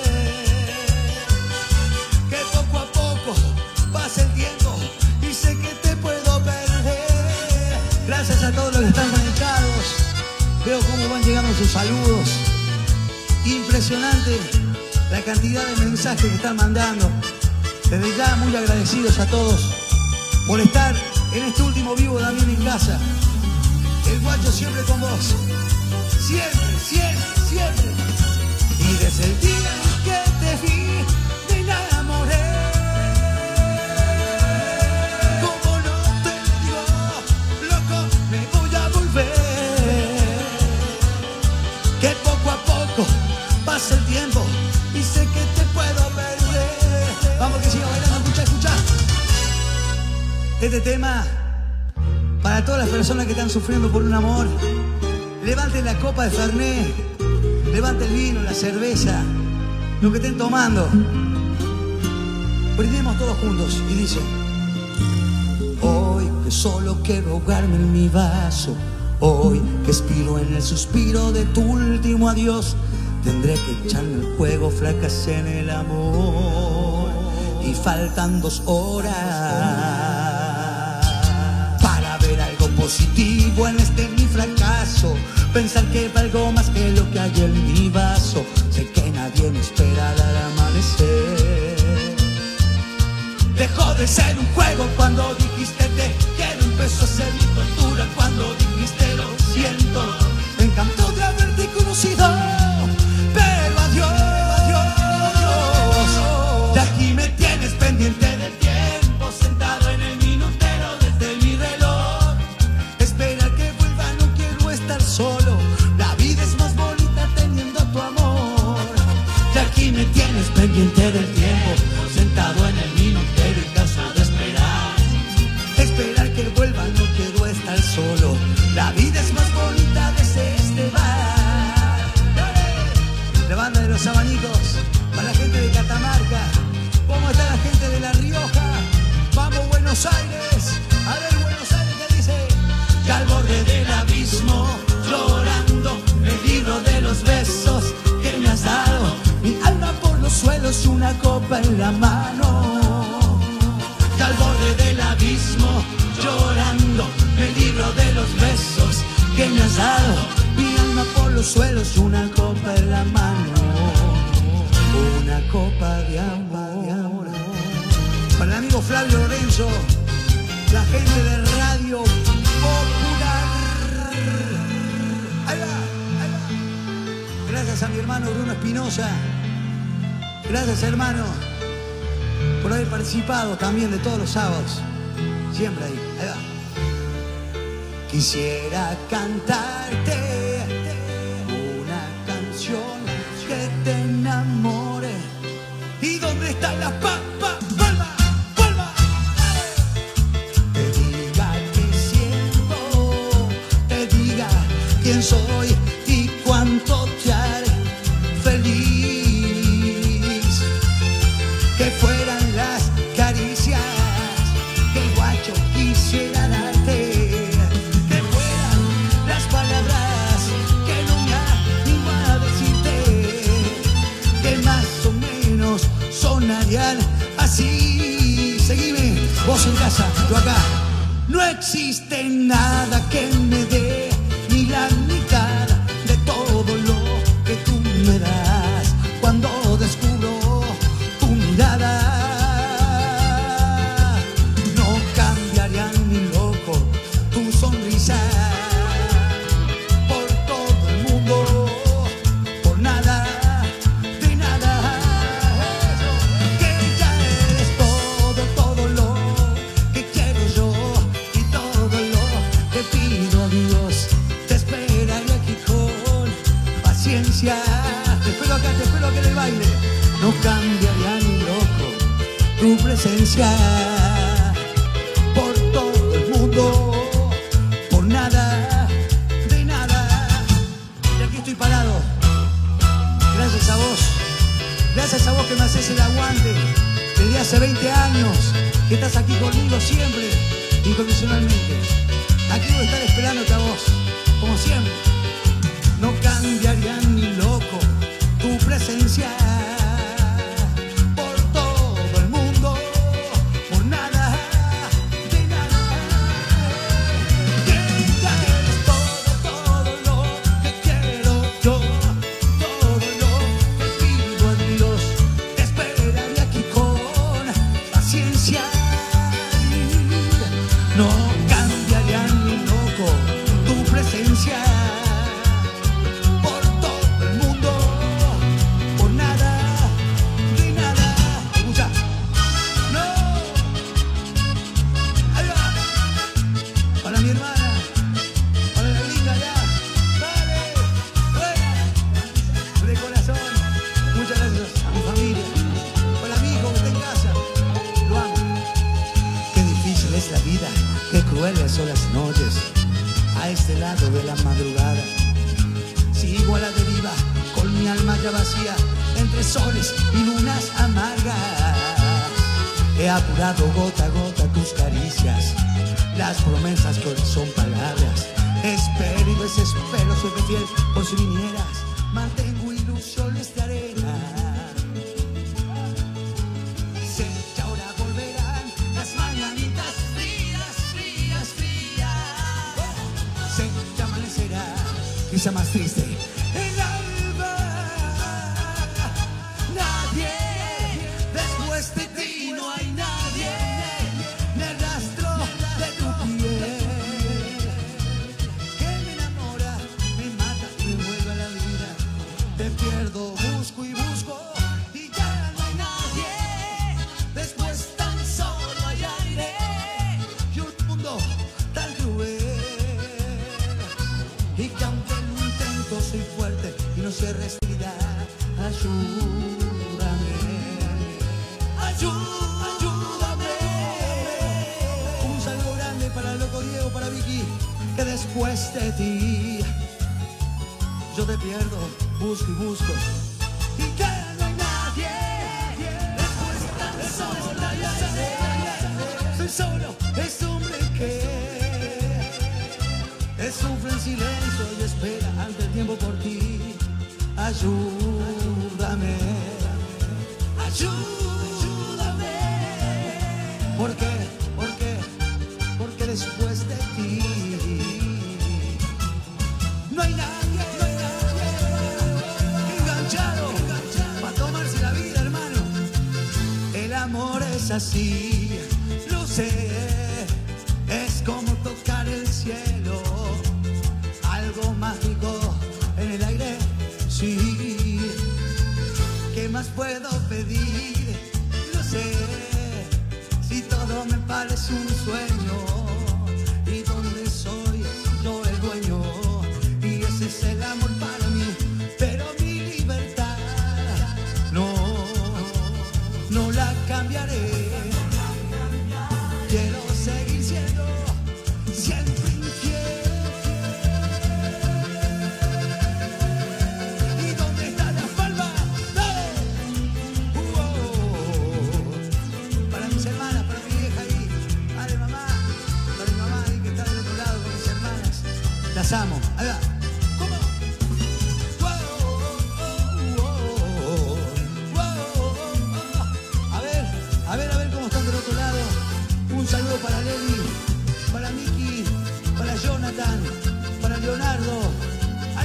Que poco a poco pasa el tiempo y sé que te puedo perder. Gracias a todos los que están conectados. Veo cómo van llegando sus saludos. Impresionante la cantidad de mensajes que están mandando. Desde ya muy agradecidos a todos por estar en este último vivo de Damián en casa. El guacho siempre con vos. Siempre, siempre, siempre. Y desde el día en que te vi, me enamoré. Como no te digo, loco, me voy a volver. Que poco a poco pasa el tiempo y sé que te puedo perder. Vamos que siga bailando, escucha, escucha. Este tema, para todas las personas que están sufriendo por un amor, levanten la copa de Fernet. Levanta el vino, la cerveza, lo que estén tomando. Brindemos todos juntos y dice: hoy que solo quiero ahogarme en mi vaso, hoy que expiro en el suspiro de tu último adiós, tendré que echarme el juego, fracasé en el amor y faltan 2 horas para ver algo positivo en este mi fracaso. Pensar que valgo más que lo que hay en mi vaso. Sé que nadie me espera al amanecer. Dejó de ser un juego cuando dijiste te quiero. Empezó a ser mi tortura cuando dijiste lo siento. Me encantó de haberte conocido, pero adiós, adiós. De aquí me tienes pendiente del tiempo, sentado en el minutero desde mi reloj. Esperar que vuelva, no quiero estar solo. La vida es más bonita teniendo tu amor. De aquí me tienes pendiente del tiempo, sentado en el minutero y caso de esperar. Esperar que vuelva, no quiero estar solo. La vida es más bonita desde este bar. La banda de los abanicos, para la gente de Catamarca. ¿Cómo está la gente de La Rioja? Vamos Buenos Aires. A ver Buenos Aires, ¿qué dice? Y al borde del abismo, llorando, me libro de los besos que me has dado. Mi alma por los suelos, una copa en la mano. Y al borde del abismo, llorando, me libro de los besos que me has dado. Mi alma por los suelos, una copa en la mano. Una copa de amor. Para el amigo Flavio Lorenzo, la gente de Radio Popular. Ahí va, ahí va. Gracias a mi hermano Bruno Espinosa. Gracias, hermano. por haber participado también de todos los sábados. Siempre ahí, ahí va. Quisiera cantarte una canción que te enamore. ¿Y dónde está la papa? ¡Palma! ¡Palma! Te diga qué siento, te diga quién soy y cuánto te haré feliz. Que fueran las caricias que el guacho quisiera darte, que fueran las palabras que no me animo a decirte, que más o menos sonarían así. Seguime, vos en casa, yo acá. No existe nada que me dé ni la mitad de todo lo que tú me das cuando descubro tu mirada. No cambiaría ni loco tu sonrisa por todo el mundo, por nada, de nada. Que ya eres todo lo que quiero yo y todo lo que pido a Dios. Te esperaré aquí con paciencia. Te espero acá en el baile. No cambiaría ni loco tu presencia por todo el mundo, por nada, de nada. Y aquí estoy parado. Gracias a vos que me haces el aguante desde hace 20 años, que estás aquí conmigo siempre, incondicionalmente. Aquí voy a estar esperándote a vos, como siempre. No cambiaría ni loco tu presencia por todo el mundo, por nada, de nada. Que ya eres todo lo que quiero yo, todo lo que pido a Dios. Te esperaré aquí con paciencia. No cambiaría ni loco tu presencia por todo el mundo, por nada, de nada. Escucha. No. Ahí va. Para mi hermana, para la linda ya. Dale. De corazón. Muchas gracias a mi familia. Para mi hijo que está en casa. Lo amo. Qué difícil es la vida, qué crueles son las noches a este lado de la madrugada. Sigo a la deriva con mi alma ya vacía entre soles y lunas amargas. He apurado gota a gota tus caricias, las promesas que hoy son palabras. Espero y desespero, soy fiel por si vinieras. Mantengo ilusiones de arena. Sé que ahora volverán las mañanitas frías, frías, frías. Sé que amanecerá, quizá más triste, el alba. Nadie después de ti, no hay nadie, ni el rastro de tu piel que me enamora, me mata y me vuelve a la vida. Te pierdo, busco y busco y ya no hay nadie. Después tan solo hay aire y un mundo tan cruel. Y que aunque lo intento soy fuerte y no sé respirar. Ayúdame, ayúdame. Un saludo grande para el loco Diego, para Vicky, que después de ti yo te pierdo, busco y busco y ya no hay nadie. Después tan solo hay aire. Soy solo ese hombre que sufre en silencio y espera ante el tiempo por ti. Ayúdame, ayúdame. ¿Por qué? Porque después de ti no hay nadie, enganchado para tomarse la vida, hermano. El amor es así, lo sé, es como tocar el cielo, algo mágico en el aire, sí. ¿Qué más puedo pedir? Lo sé. es el amor para mí, pero mi libertad no la cambiaré. Quiero seguir siendo siempre infiel. ¿Y dónde está la palma? ¡Dale! Para mis hermanas, para mi vieja ahí. Dale, mamá. Para mi mamá ahí que está del otro lado con mis hermanas. Las amo. Ahí va. ¿Cómo? A ver cómo están del otro lado. Un saludo para Leli, para Miki, para Jonathan, para Leonardo. Ahí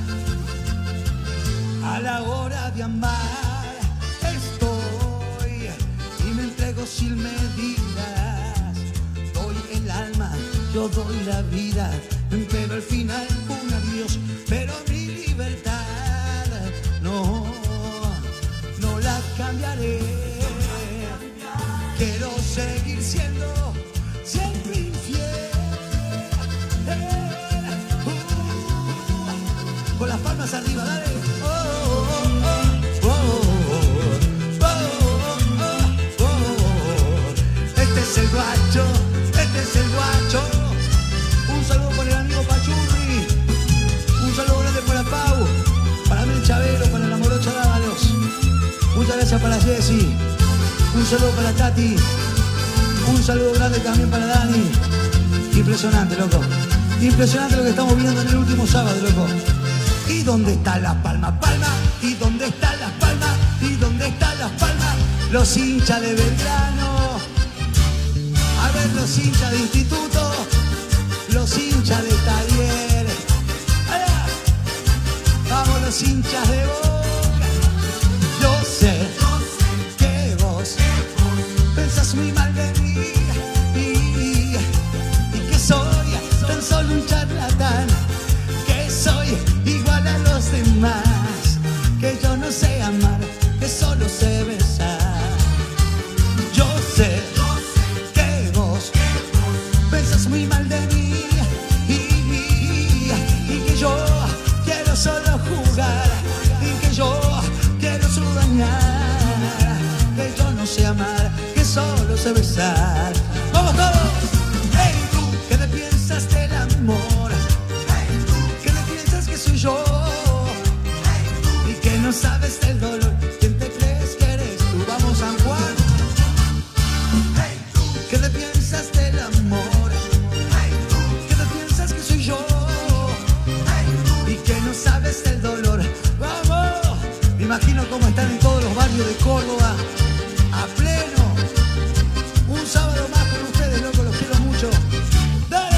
va. A la hora de amar estoy y me entrego sin medidas. Doy el alma, yo doy la vida, pero al final un adiós. Pero mi libertad no la cambiaré. Quiero seguir siendo siempre infiel. Con las palmas arriba, dale. Este es el guacho, este es el guacho. Un saludo para el amigo Pachurri. Un saludo grande para Pau, para Mel Chavero, para la Morocha Dávalos. Muchas gracias para Jessy. Un saludo para Tati. Un saludo grande también para Dani. Impresionante, loco. Impresionante lo que estamos viendo en el último sábado, loco. ¿Y dónde está la palma? Palma. ¿Y dónde está la palma? ¿Y dónde está la palma? Los hinchas de Belgrano. A ver, los hinchas de Instituto. Los hinchas de Taller. ¡Allá! Vamos, los hinchas de Boca. Yo sé pensás muy mal de mí y que soy tan solo un charlatán, que soy igual a los demás, que yo no sé amar, que solo sé besar. Yo sé que vos pensás muy mal de mí y que yo quiero solo jugar y que yo quiero solo dañar, que yo no sé amar, solo sé besar. ¡Vamos todos! ¡Hey tú! ¿Qué te piensas del amor? ¡Hey tú! ¿Qué te piensas que soy yo? ¡Hey tú! Y que no sabes del dolor. ¿Quién te crees que eres tú? ¡Vamos, San Juan! ¡Hey tú! ¿Qué te piensas del amor? ¡Hey tú! ¿Qué te piensas que soy yo? ¡Hey tú! Y que no sabes del dolor. ¡Vamos! Me imagino cómo están en todos los barrios de Córdoba a pleno. Un sábado más con ustedes, loco, los quiero mucho. ¡Dale!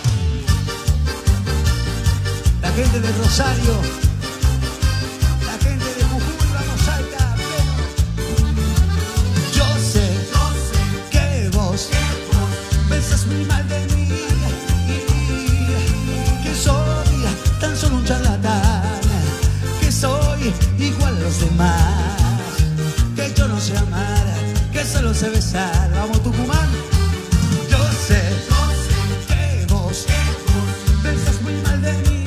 La gente de Rosario, la gente de Jujuy, vamos, salta, pleno. Yo sé que vos pensás muy mal de mí, que soy tan solo un charlatán, que soy igual a los demás, que yo no sé amar, que solo sé besar. Vamos, Tucumán. Yo sé que vos pensás muy mal de mí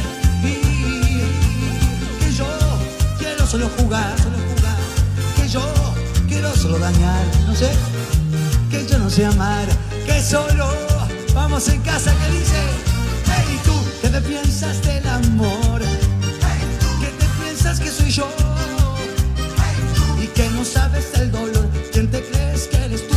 y que yo quiero solo jugar, que yo quiero solo dañar, no sé, que yo no sé amar, que solo vamos en casa, que dice, hey tú, ¿qué te piensas del amor? Hey tú, ¿qué te piensas que soy yo? Y que no sabes del dolor. ¿Quién te crees que eres tú?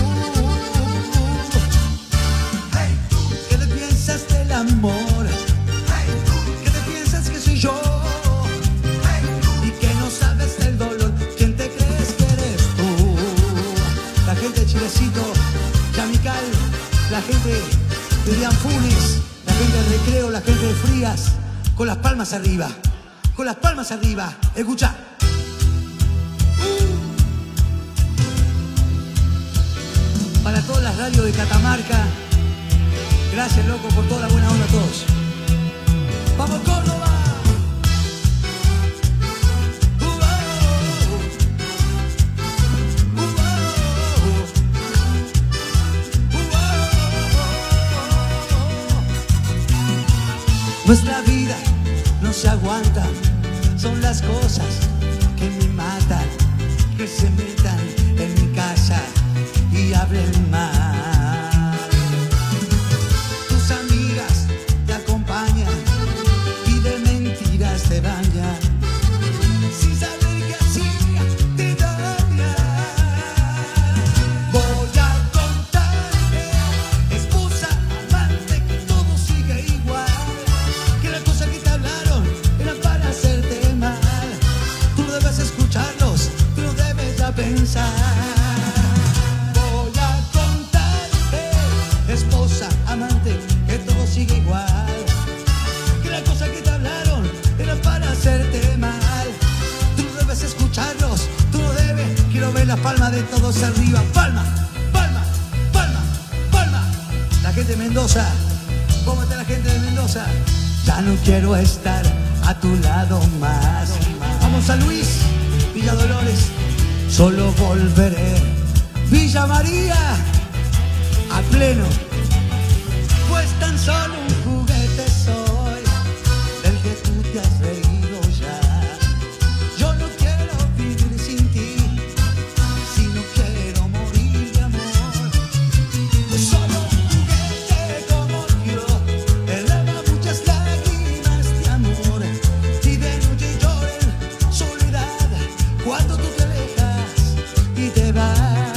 Hey, tú. ¿Qué te piensas del amor? Hey, tú. ¿Qué te piensas que soy yo? Hey, tú. Y que no sabes del dolor. ¿Quién te crees que eres tú? La gente de Chilecito, Chamical, la gente de Dianfunes, la gente de Recreo, la gente de Frías, con las palmas arriba, con las palmas arriba. Escucha. Para todas las radios de Catamarca, gracias, loco, por toda la buena onda a todos. ¡Vamos, Córdoba! Nuestra vida nos se aguantan, son las cosas que me matan, que se metan en mi casa y hablen mal. Tus amigas te acompañan y de mentiras te bañan, sin saber que así te dañan. Voy a contarte, esposa, amante, que todo sigue igual, que las cosas que te hablaron eran para hacerte mal. Tú no debes escucharlos, tú no debes ya pensar. Voy a contarte, esposa, amante, que todo sigue igual, que las cosas que te hablaron eran para hacerte mal. Tú no debes escucharlos, tú no debes. Quiero ver las palmas de todos arriba. Palma, palma, palma, palma. La gente de Mendoza, ¿cómo está la gente de Mendoza? Ya no quiero estar a tu lado más. Vamos a Luis, Villa Dolores, solo volveré. Villa María, a pleno, pues tan solo un juguete soy, del que tú te has reído ya. Yo no quiero vivir sin ti, si no quiero morir de amor. Pues solo un juguete como yo derrama muchas lágrimas de amor, y de noche lloren soledad cuando tú te alejas y te vas.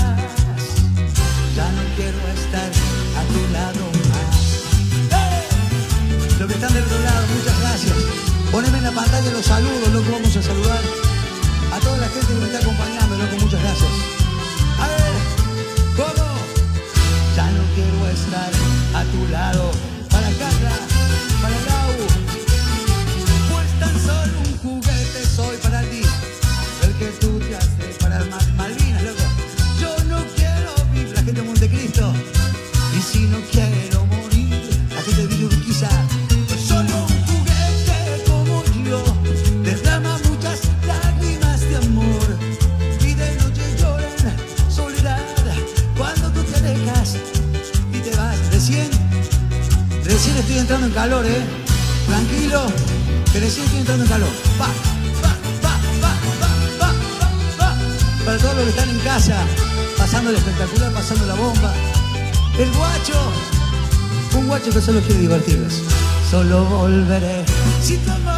Ya no quiero estar a tu lado más. ¡Hey! Los que están del otro lado, muchas gracias. Poneme en la pantalla los saludos, loco, vamos a saludar a toda la gente que me está acompañando, loco, muchas gracias. A ver, ¿cómo? Ya no quiero estar a tu lado. Para Carla, para Lau, pues tan solo un juguete soy para ti, el que tú te haces para Malvinas, loco. Yo no quiero vivir, la gente de Montecristo, y si no quiero morir, la gente de Villa Urquiza, pues solo un juguete como yo derrama muchas lágrimas de amor, y de noche lloran soledad cuando tú te alejas y te vas. Recién estoy entrando en calor, tranquilo, que recién estoy entrando en calor. Va, va, va, va, va, va, va, va. Para todos los que están en casa, pasando el espectacular, pasando la bomba. El guacho, un guacho que solo quiere divertirlos. Solo volveré si tu amor.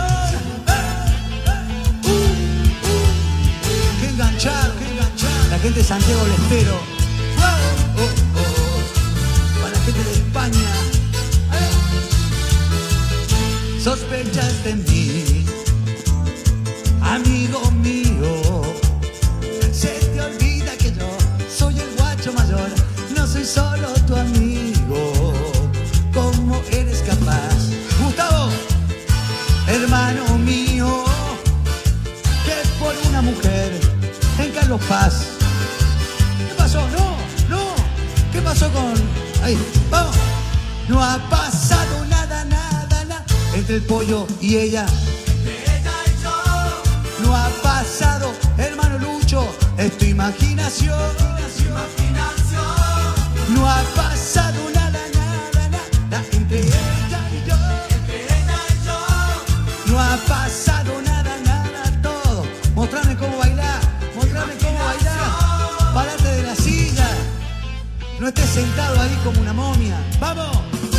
Qué enganchado, qué enganchado. La gente de Santiago le espero. Oh, oh, oh. Para la gente de España. Sospechas de mí, amigo mío. Se te olvida que yo soy el guacho mayor, no soy solo tu amigo. ¿Cómo eres capaz, Gustavo, hermano mío, que por una mujer en Carlos Paz? ¿Qué pasó? No, no. ¿Qué pasó con...? Ahí, vamos. No ha pasado nada, nada, nada entre el pollo y ella. Entre ella y yo. No ha pasado, hermano Lucho, es tu imaginación. No ha pasado nada, nada, nada entre ella y yo. Entre ella y yo. No ha pasado nada, nada, todo. Mostrame cómo bailar, mostrame cómo bailar. Párate de la silla, no estés sentado ahí como una momia. ¡Vamos!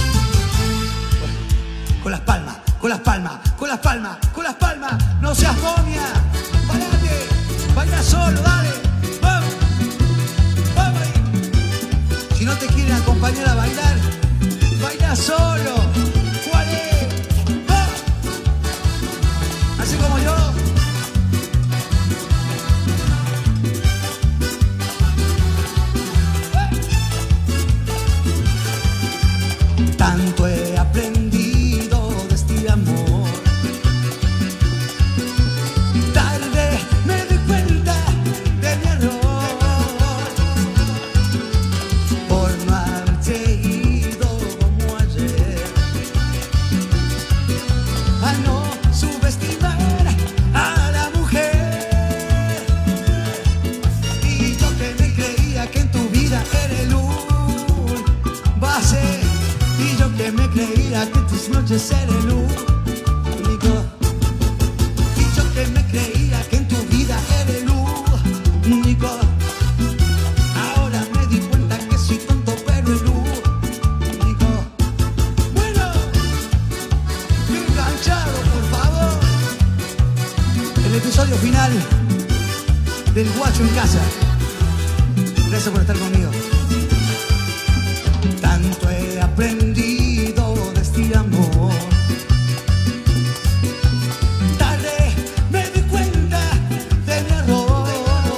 Con las palmas, con las palmas, con las palmas, con las palmas. No seas momia, parate, baila solo, dale. Vamos, vamos ahí. Si no te quieren acompañar a bailar, baila solo. ¿Cuál es? ¡Vamos! Así como yo. Tanto he aprendido de este amor. Tarde me di cuenta de mi error por no haberte ido como ayer, a no subestimar a la mujer. Y yo que me creía que en tu vida era el base, y yo que me creía que tus noches eran el único. episodio final del Guacho en Casa. Gracias por estar conmigo. Tanto he aprendido de este amor. Tarde me di cuenta de mi error.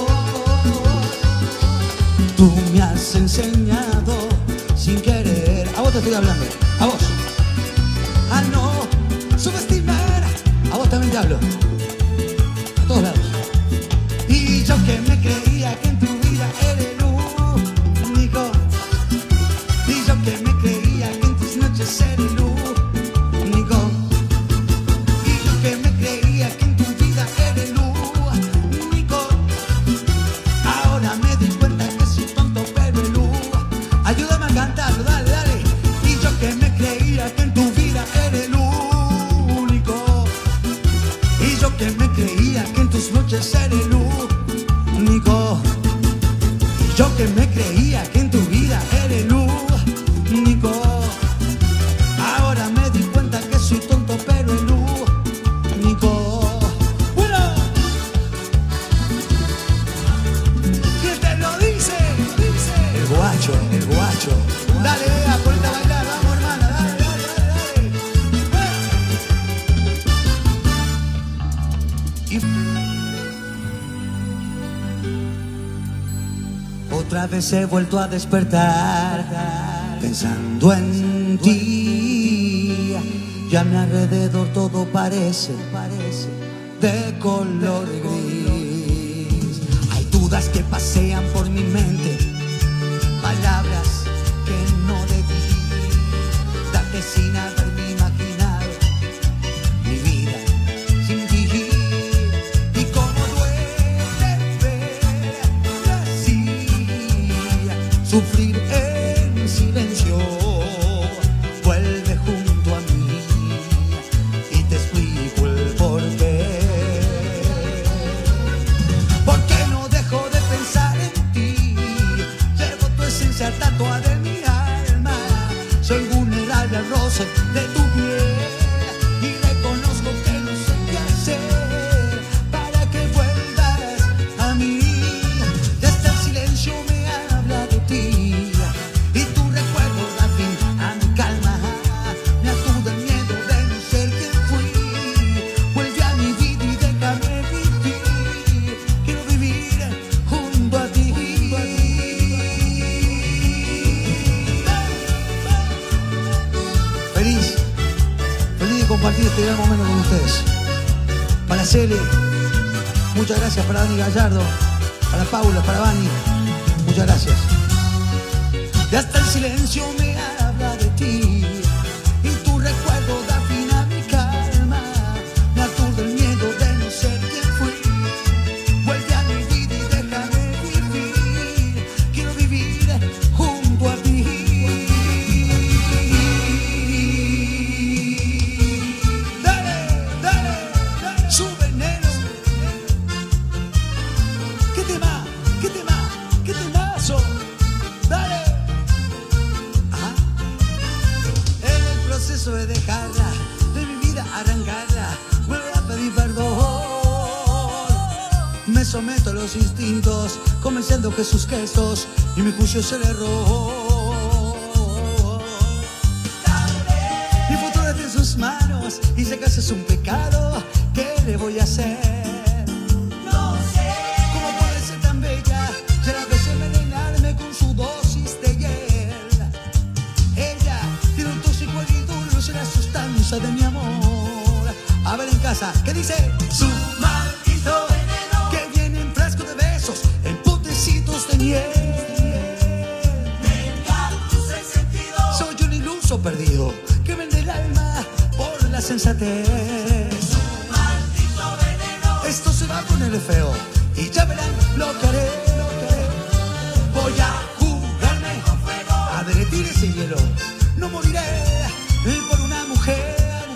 Tú me has enseñado sin querer. A vos te estoy hablando, a vos. A no subestimar. A vos también te hablo. A todos lados. Y yo que me creía que en tu vida era el único. Y yo que me creía que en tus noches era el único. Y yo que me creía que en tu vida era el único. Ahora me di cuenta que soy tonto pero el único. Ayúdame a cantarlo, dale, dale. Y yo que me creía que en tu vida era el único. Y yo que me creía que en tus noches era el único. Y yo que me creía que en tu vida era el único. Ahora me di cuenta que soy tonto pero el único. Bueno, ¿quién te lo dice? El Guacho, el Guacho. Dale, vea, ponete a bailar, vamos hermana, dale, dale, dale, dale. Otra vez he vuelto a despertar pensando en ti. Ya a mi alrededor todo parece de color gris. Hay dudas que pasean por mi mente, palabras que no debí darte sin haberme imaginado mi vida sin ti. Y cómo duele ver así, sufrir en silencio. Vuelve junto a mí y te explico el porqué. Porque no dejo de pensar en ti. Llevo tu esencia tatuada en mi alma. Soy vulnerable al roce de tu piel y reconozco que no sé qué hacer para que vuelvas a mí. Desde el silencio me habla de ti y tu recuerdo da fin a mi calma. Me atuda el miedo de no ser quien fui. Vuelve a mi vida y déjame vivir. Quiero vivir junto a ti. Feliz de compartir este gran momento con ustedes. Para Cele, muchas gracias. Para Dani Gallardo, para Paula, para Vani, muchas gracias. Y hasta el silencio me habla de ti y tu recuerdo da fin a mi calma. Me aturde el miedo de no ser quien fui. Vuelve a mi vida y déjame vivir. Quiero vivir junto a ti. Dale, dale, dale. Sube, neno. ¿Qué tema? ¿Qué tema? ¿Qué temazo? Dale. Ajá. En el proceso de dejarla, de mi vida arrancarla, vuelve a pedir perdón. Me someto a los instintos, convenciendo que sus gestos y mi juicio es el error. Mi futuro está en sus manos y si acaso es un pecado, ¿qué le voy a hacer? No sé. ¿Cómo puede ser tan bella y a la vez envenenarme con su dosis de hiel? Ella tiene un tóxico y dulce, la sustancia de mi amor. A ver en casa, ¿qué dice? Su maldito veneno que viene en frasco de besos, en potecitos de miel. Venga tus sentidos. Soy un iluso perdido que vende el alma por la sensatez. Su maldito veneno. Esto se va a poner feo y ya verán lo que haré. Voy a jugarme con fuego, a derretir ese hielo. No moriré por una mujer.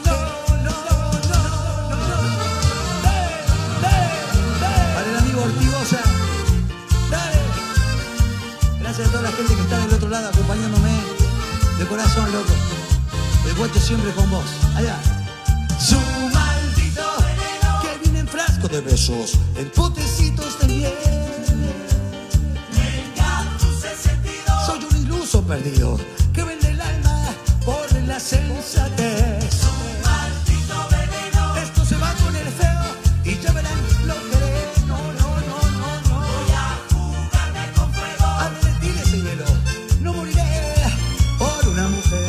Para el amigo Ortigosa, dale. Gracias a toda la gente que está del otro lado acompañándome de corazón, loco. El Guacho siempre con vos. Allá. Su maldito veneno que viene en frasco de besos, en potecitos de miel. Soy un iluso perdido que vende el alma por la sensatez. Un maldito veneno. Esto se va a poner feo y ya verán lo que haré. No. Voy a jugarme con fuego. A derretir ese hielo, no moriré por una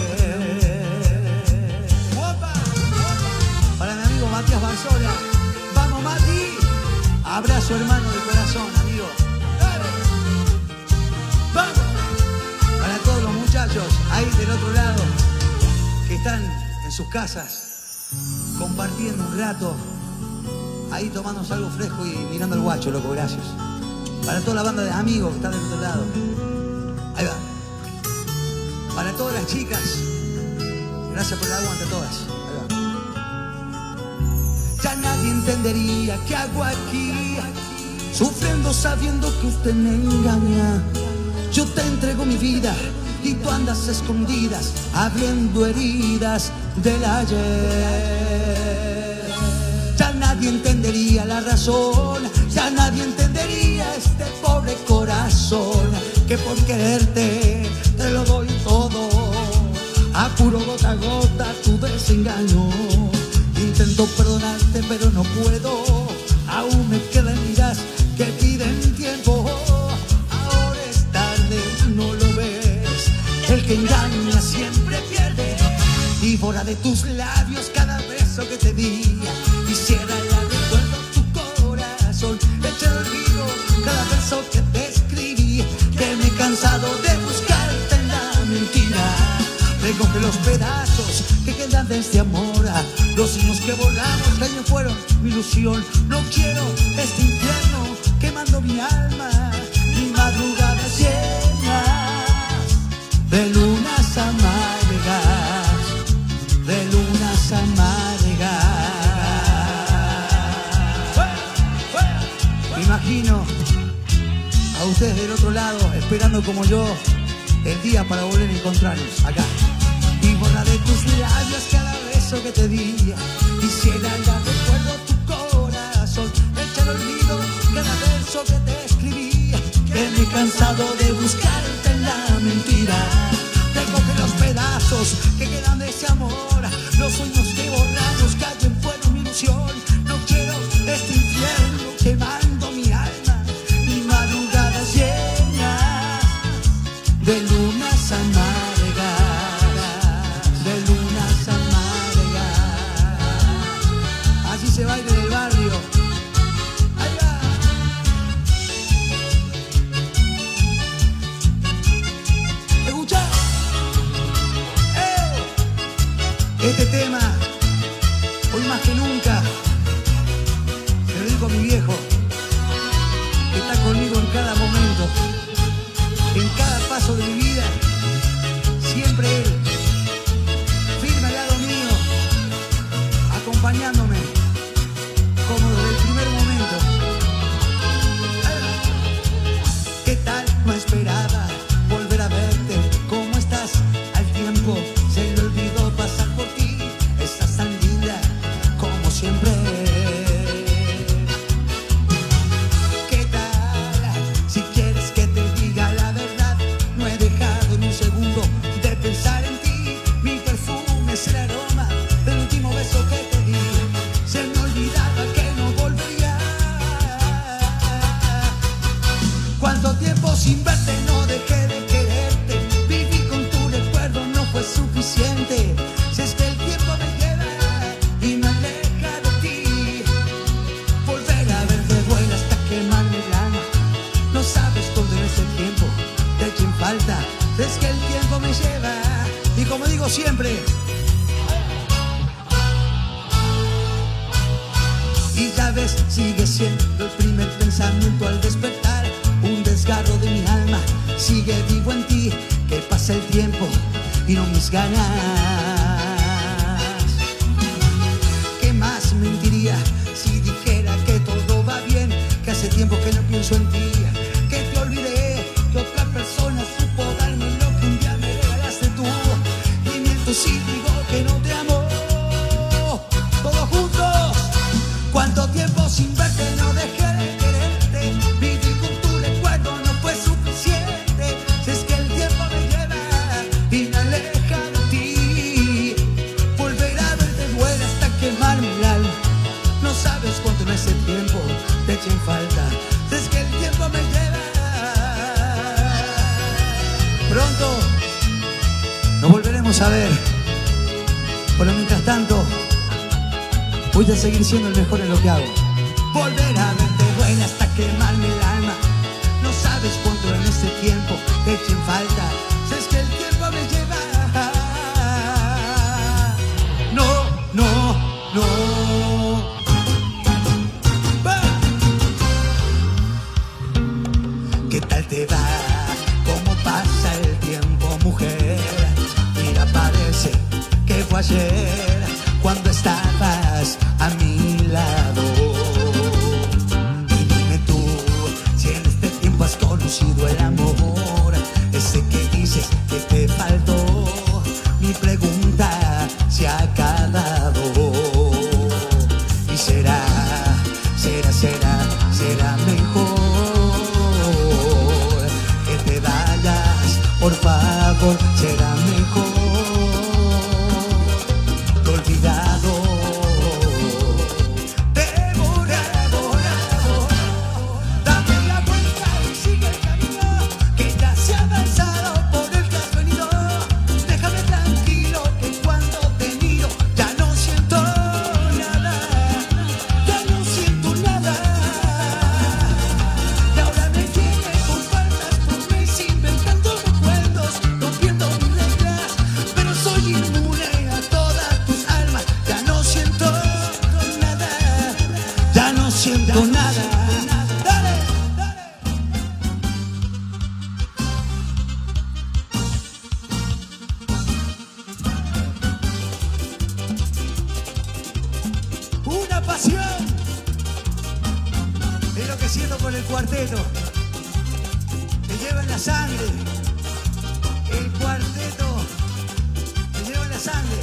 mujer. ¡Opa! Para mi amigo Matías Barzola, vamos Mati, abrazo hermano de corazón, amigo. Dale. Vamos. Para todos los muchachos ahí del otro lado que están en sus casas compartiendo un rato, ahí tomándose algo fresco y mirando el guacho, loco, gracias. Para toda la banda de amigos que están del otro lado. Ahí va. Para todas las chicas, gracias por el aguante a todas. Ahí va. Ya nadie entendería qué hago aquí, sufriendo sabiendo que usted me engaña. Yo te entrego mi vida y tú andas escondidas, abriendo heridas del ayer. Ya nadie entendería la razón, ya nadie entendería este pobre corazón, que por quererte te lo doy todo, apuro gota a gota tu desengaño. Intento perdonarte pero no puedo, aún me quedan heridas que piden tiempo. Ahora es tarde, no lo ves, el que engaña siempre pierde. Víbora de tus labios cada beso que te di, quisiera la recuerdo tu corazón, echa el olvido cada verso que te escribí, que me he cansado de buscarte en la mentira. Recoge los pedazos que quedan de este amor, los sueños que volamos, que años fueron mi ilusión. No quiero este infierno quemando mi alma, ni madrugadas llenas de lunas amargas, de lunas amargas. Me imagino a ustedes del otro lado esperando como yo el día para volver a encontrarnos acá. Víbora de tus labios cada beso que te di, quisiera ya recuerdo tu corazón, echa el olvido cada verso que te escribí, que me he cansado de buscarte en la mentira. Recoge los pedazos que quedan de ese amor, los sueños que borramos callen fueron mi ilusión. No quiero este infierno quemando mi alma, ni madrugadas llenas de lunas amargas, de lunas amargas. Así se baila en el barrio. Ahí va. ¿Escuchá? Este tema, hoy más que nunca, se lo digo a mi viejo, que está conmigo en cada momento, en cada paso de mi vida, siempre él, firme al lado mío, acompañándome, como desde el primer momento. ¿Qué tal? No esperaba volver a verte. ¿Cómo estás? Al tiempo se le olvidó pasar por ti. Estás tan linda como siempre. ¿Qué tal? Si quieres que te diga la verdad, no he dejado ni un segundo de pensar en ti. Mi perfume es el aroma del último beso que te di. Se me olvidaba que no volvería. Cuánto tiempo sin verte, no dejé de quererte. Viví con tu recuerdo, no fue suficiente. Si es que el tiempo me lleva y me aleja de ti, volver a verte duele hasta quemarme el alma. No sabes todo ese tiempo te echo en falta. Es que el tiempo me lleva y como digo siempre, y ya ves, sigue siendo el primer pensamiento al despertar. Un desgarro de mi alma sigue vivo en ti. Que pasa el tiempo y no mis ganas. ¿Qué más mentiría si dijera que todo va bien? Que hace tiempo que no pienso en ti, que te olvidé, que otra persona supo darme lo que un día me regalaste tú. Y miento si digo que no te amo. Todos juntos. ¿Cuánto tiempo sin verte? ese tiempo te eche en falta. Es que el tiempo me lleva. Pronto nos volveremos a ver, pero mientras tanto voy a seguir siendo el mejor en lo que hago. Volver a verte duele hasta quemarme el alma. No sabes cuánto en este tiempo te eche en falta. Si es que el tiempo me lleva. No, no, no. ¿Qué tal te va? ¿Cómo pasa el tiempo, mujer? Mira, parece que fue ayer cuando estabas a mi lado. Y dime tú, si en este tiempo has conocido el amor, ese que dices que te faltó. Mi pregunta se ha acabado. Y será mejor que te vayas, por favor, será mejor. Olvidado, devorado, dame la vuelta y sigue el camino, que ya se ha avanzado por el que has venido. Déjame tranquilo, que cuando te miro ya no siento nada, ya no siento nada. Y ahora me tienes con falsas promesas, inventando recuerdos, rompiendo mis reglas, pero soy inmune a todas tus almas. Ya no siento nada, ya no siento nada. Dale, dale. Una pasión es lo que siento por el cuarteto. Te lleva en la sangre. El cuarteto te lleva en la sangre.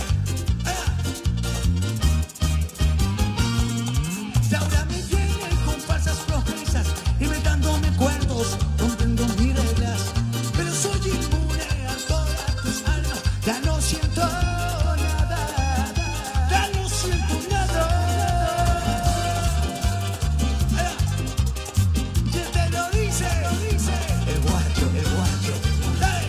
Y ahora me vienen con falsas promesas, inventándome cuentos, rompiendo mis reglas, pero soy inmune a todas tus almas. Ya no siento nada, ya no siento nada. ¿Quién te lo dice? El guacho, el guacho. Dale.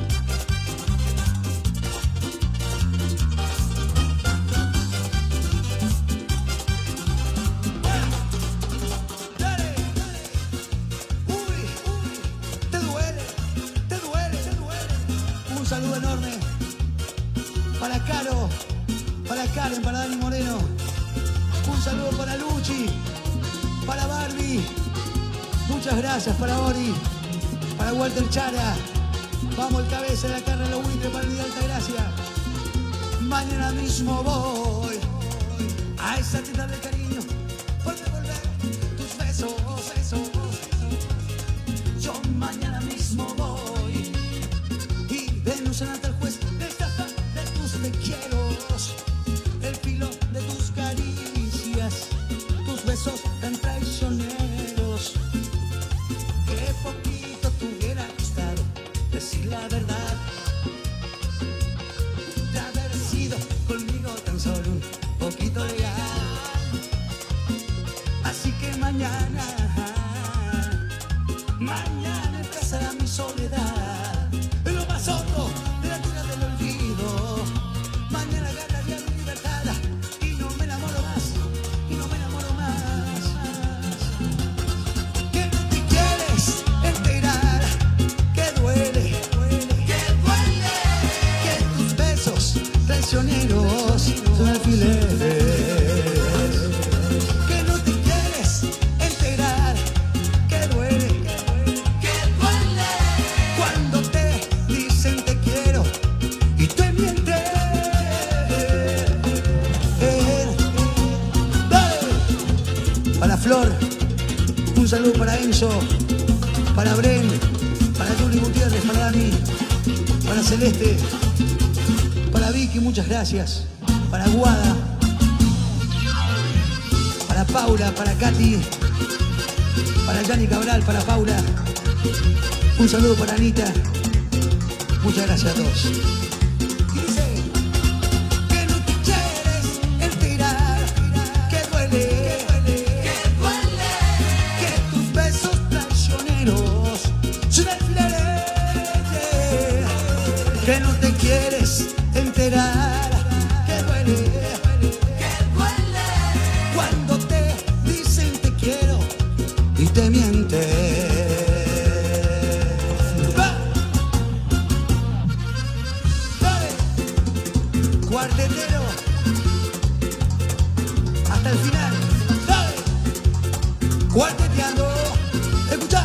Dale, dale. Uy, te duele, te duele, te duele. Un saludo enorme para Caro, para Karen, para Dani Moreno. Un saludo para Luchi, para Barbie. Muchas gracias para Ori, para Walter Chara. Vamos el cabeza de la carne de los buitres para el día de Altagracia. Mañana mismo voy a esa tienda de cariño por devolver tus besos. Yo mañana mismo voy y denunciar ante el juez la estafa de tus te quieros, el filo de tus caricias, tus besos tan traicioneros. Qué poquito te hubiera costado decir la verdad, de haber sido conmigo tan solo un poquito legal. Así que mañana empezará mi soledad, en lo más hondo de la tierra del olvido. Mañana ganaría mi libertad y no me enamoro más, y no me enamoro más. Que no te quieres enterar, que duele, que tus besos traicioneros son alfileres. Que no te quieres enterar, que duele cuando te dicen te quiero y te mienten. Dale. Para Flor, un saludo para Enzo, para Bren, para Juli Gutiérrez, para Dani, para Celeste, para Vicky, muchas gracias, para Guada, para Paula, para Katy, para Yanni Cabral, para Paula. Un saludo para Anita. Muchas gracias a todos. Y dice, que no te quieres enterar, que duele, que te miente. ¡Va! ¡Dale! Cuartetero hasta el final. ¡Dale! Cuarteteando. Escuchá.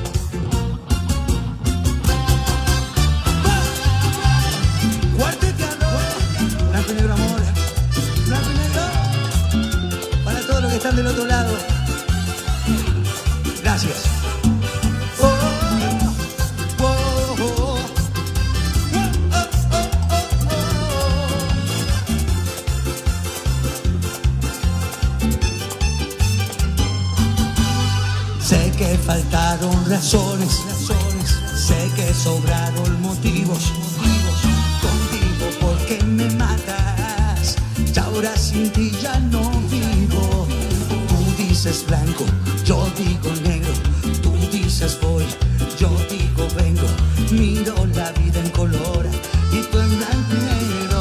Cuarteteando. Blanco y negro, amor. Blanco y negro. Para todos los que están del otro lado. Gracias. Oh, oh, oh, oh, oh, oh, oh, oh. Sé que faltaron razones, sé que sobraron motivos, contigo porque me matas, y ahora sin ti ya no vivo. Tú dices blanco, yo digo negro, tú dices voy, yo digo vengo. Miro la vida en color y tú en blanco y negro.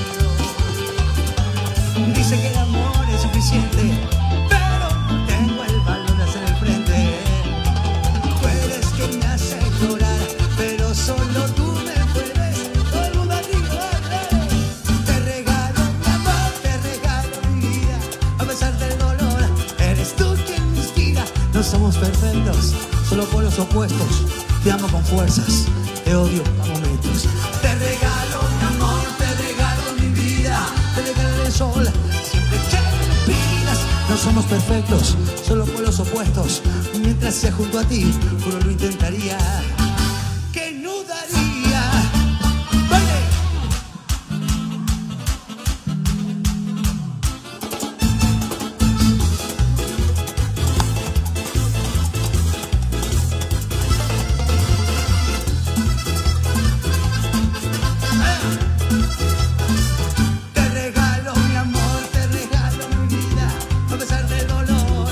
Dice que el amor es suficiente, pero no tengo el valor de hacer el frente. Tú eres quien me hace llorar, pero solo tú me puedes. Todo el mundo arriba, te regalo mi amor, te regalo mi vida. A pesar del dolor, eres tú quien me inspira. No somos perfectos, solo por los opuestos. Te amo con fuerzas, te odio a momentos. Te regalo mi amor, te regalo mi vida. Te regalo el sol, siempre que me pidas. No somos perfectos, solo por los opuestos. Mientras sea junto a ti, juro lo intentaría. Que no daría. ¡Baile! Te regalo mi amor, te regalo mi vida. A pesar del dolor,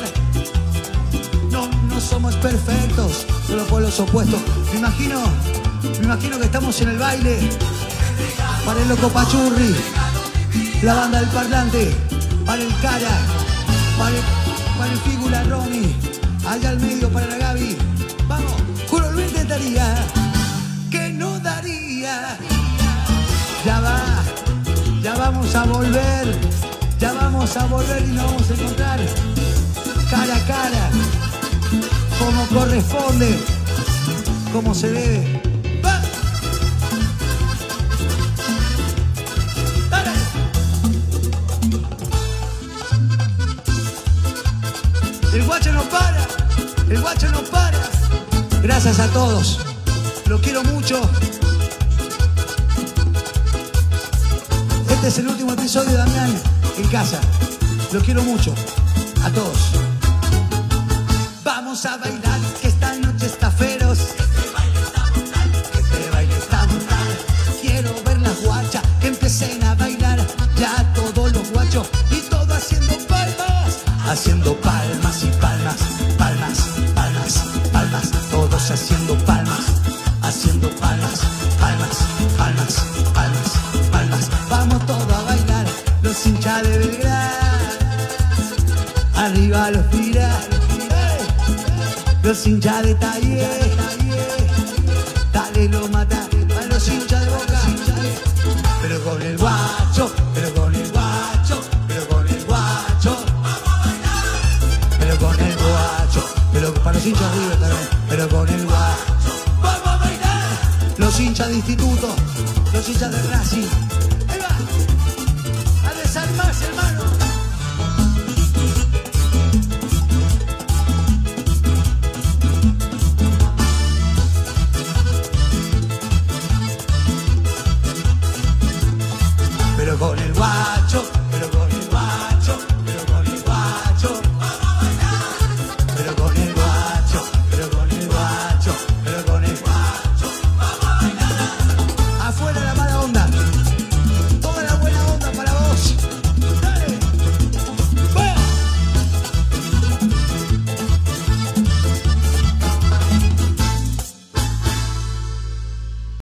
no somos perfectos, solo por los opuestos. Me imagino que estamos en el baile para el Loco Pachurri, la banda del parlante, para el Cara, para el Fígula Ronnie, allá al medio para la Gaby. Vamos, juro lo intentaría, que no daría. Ya vamos a volver y nos vamos a encontrar cara a cara, como corresponde, como se debe. ¡Va! ¡Dale! El guacho no para, el guacho no para. Gracias a todos, los quiero mucho. Este es el último episodio de Damián en casa. Los quiero mucho, a todos. Vamos a bailar, que esta noche está feroz. Que este baile está brutal. Quiero ver las guachas que empiecen a bailar. Ya todos los guachos y todo haciendo palmas. Haciendo palmas y palmas, palmas, palmas, palmas. Todos haciendo palmas, haciendo palmas, palmas, palmas, palmas, palmas. Vamos todos a bailar, los hinchas de Belgrano. Arriba los tiras. Los hinchas de Taller, dale lo mata a los hinchas de Boca. Pero con el guacho, pero con el guacho, pero con el guacho. Pero con el guacho, pero para los hinchas de River también. Pero con el guacho, vamos a bailar. Los hinchas de instituto, los hinchas de Racing.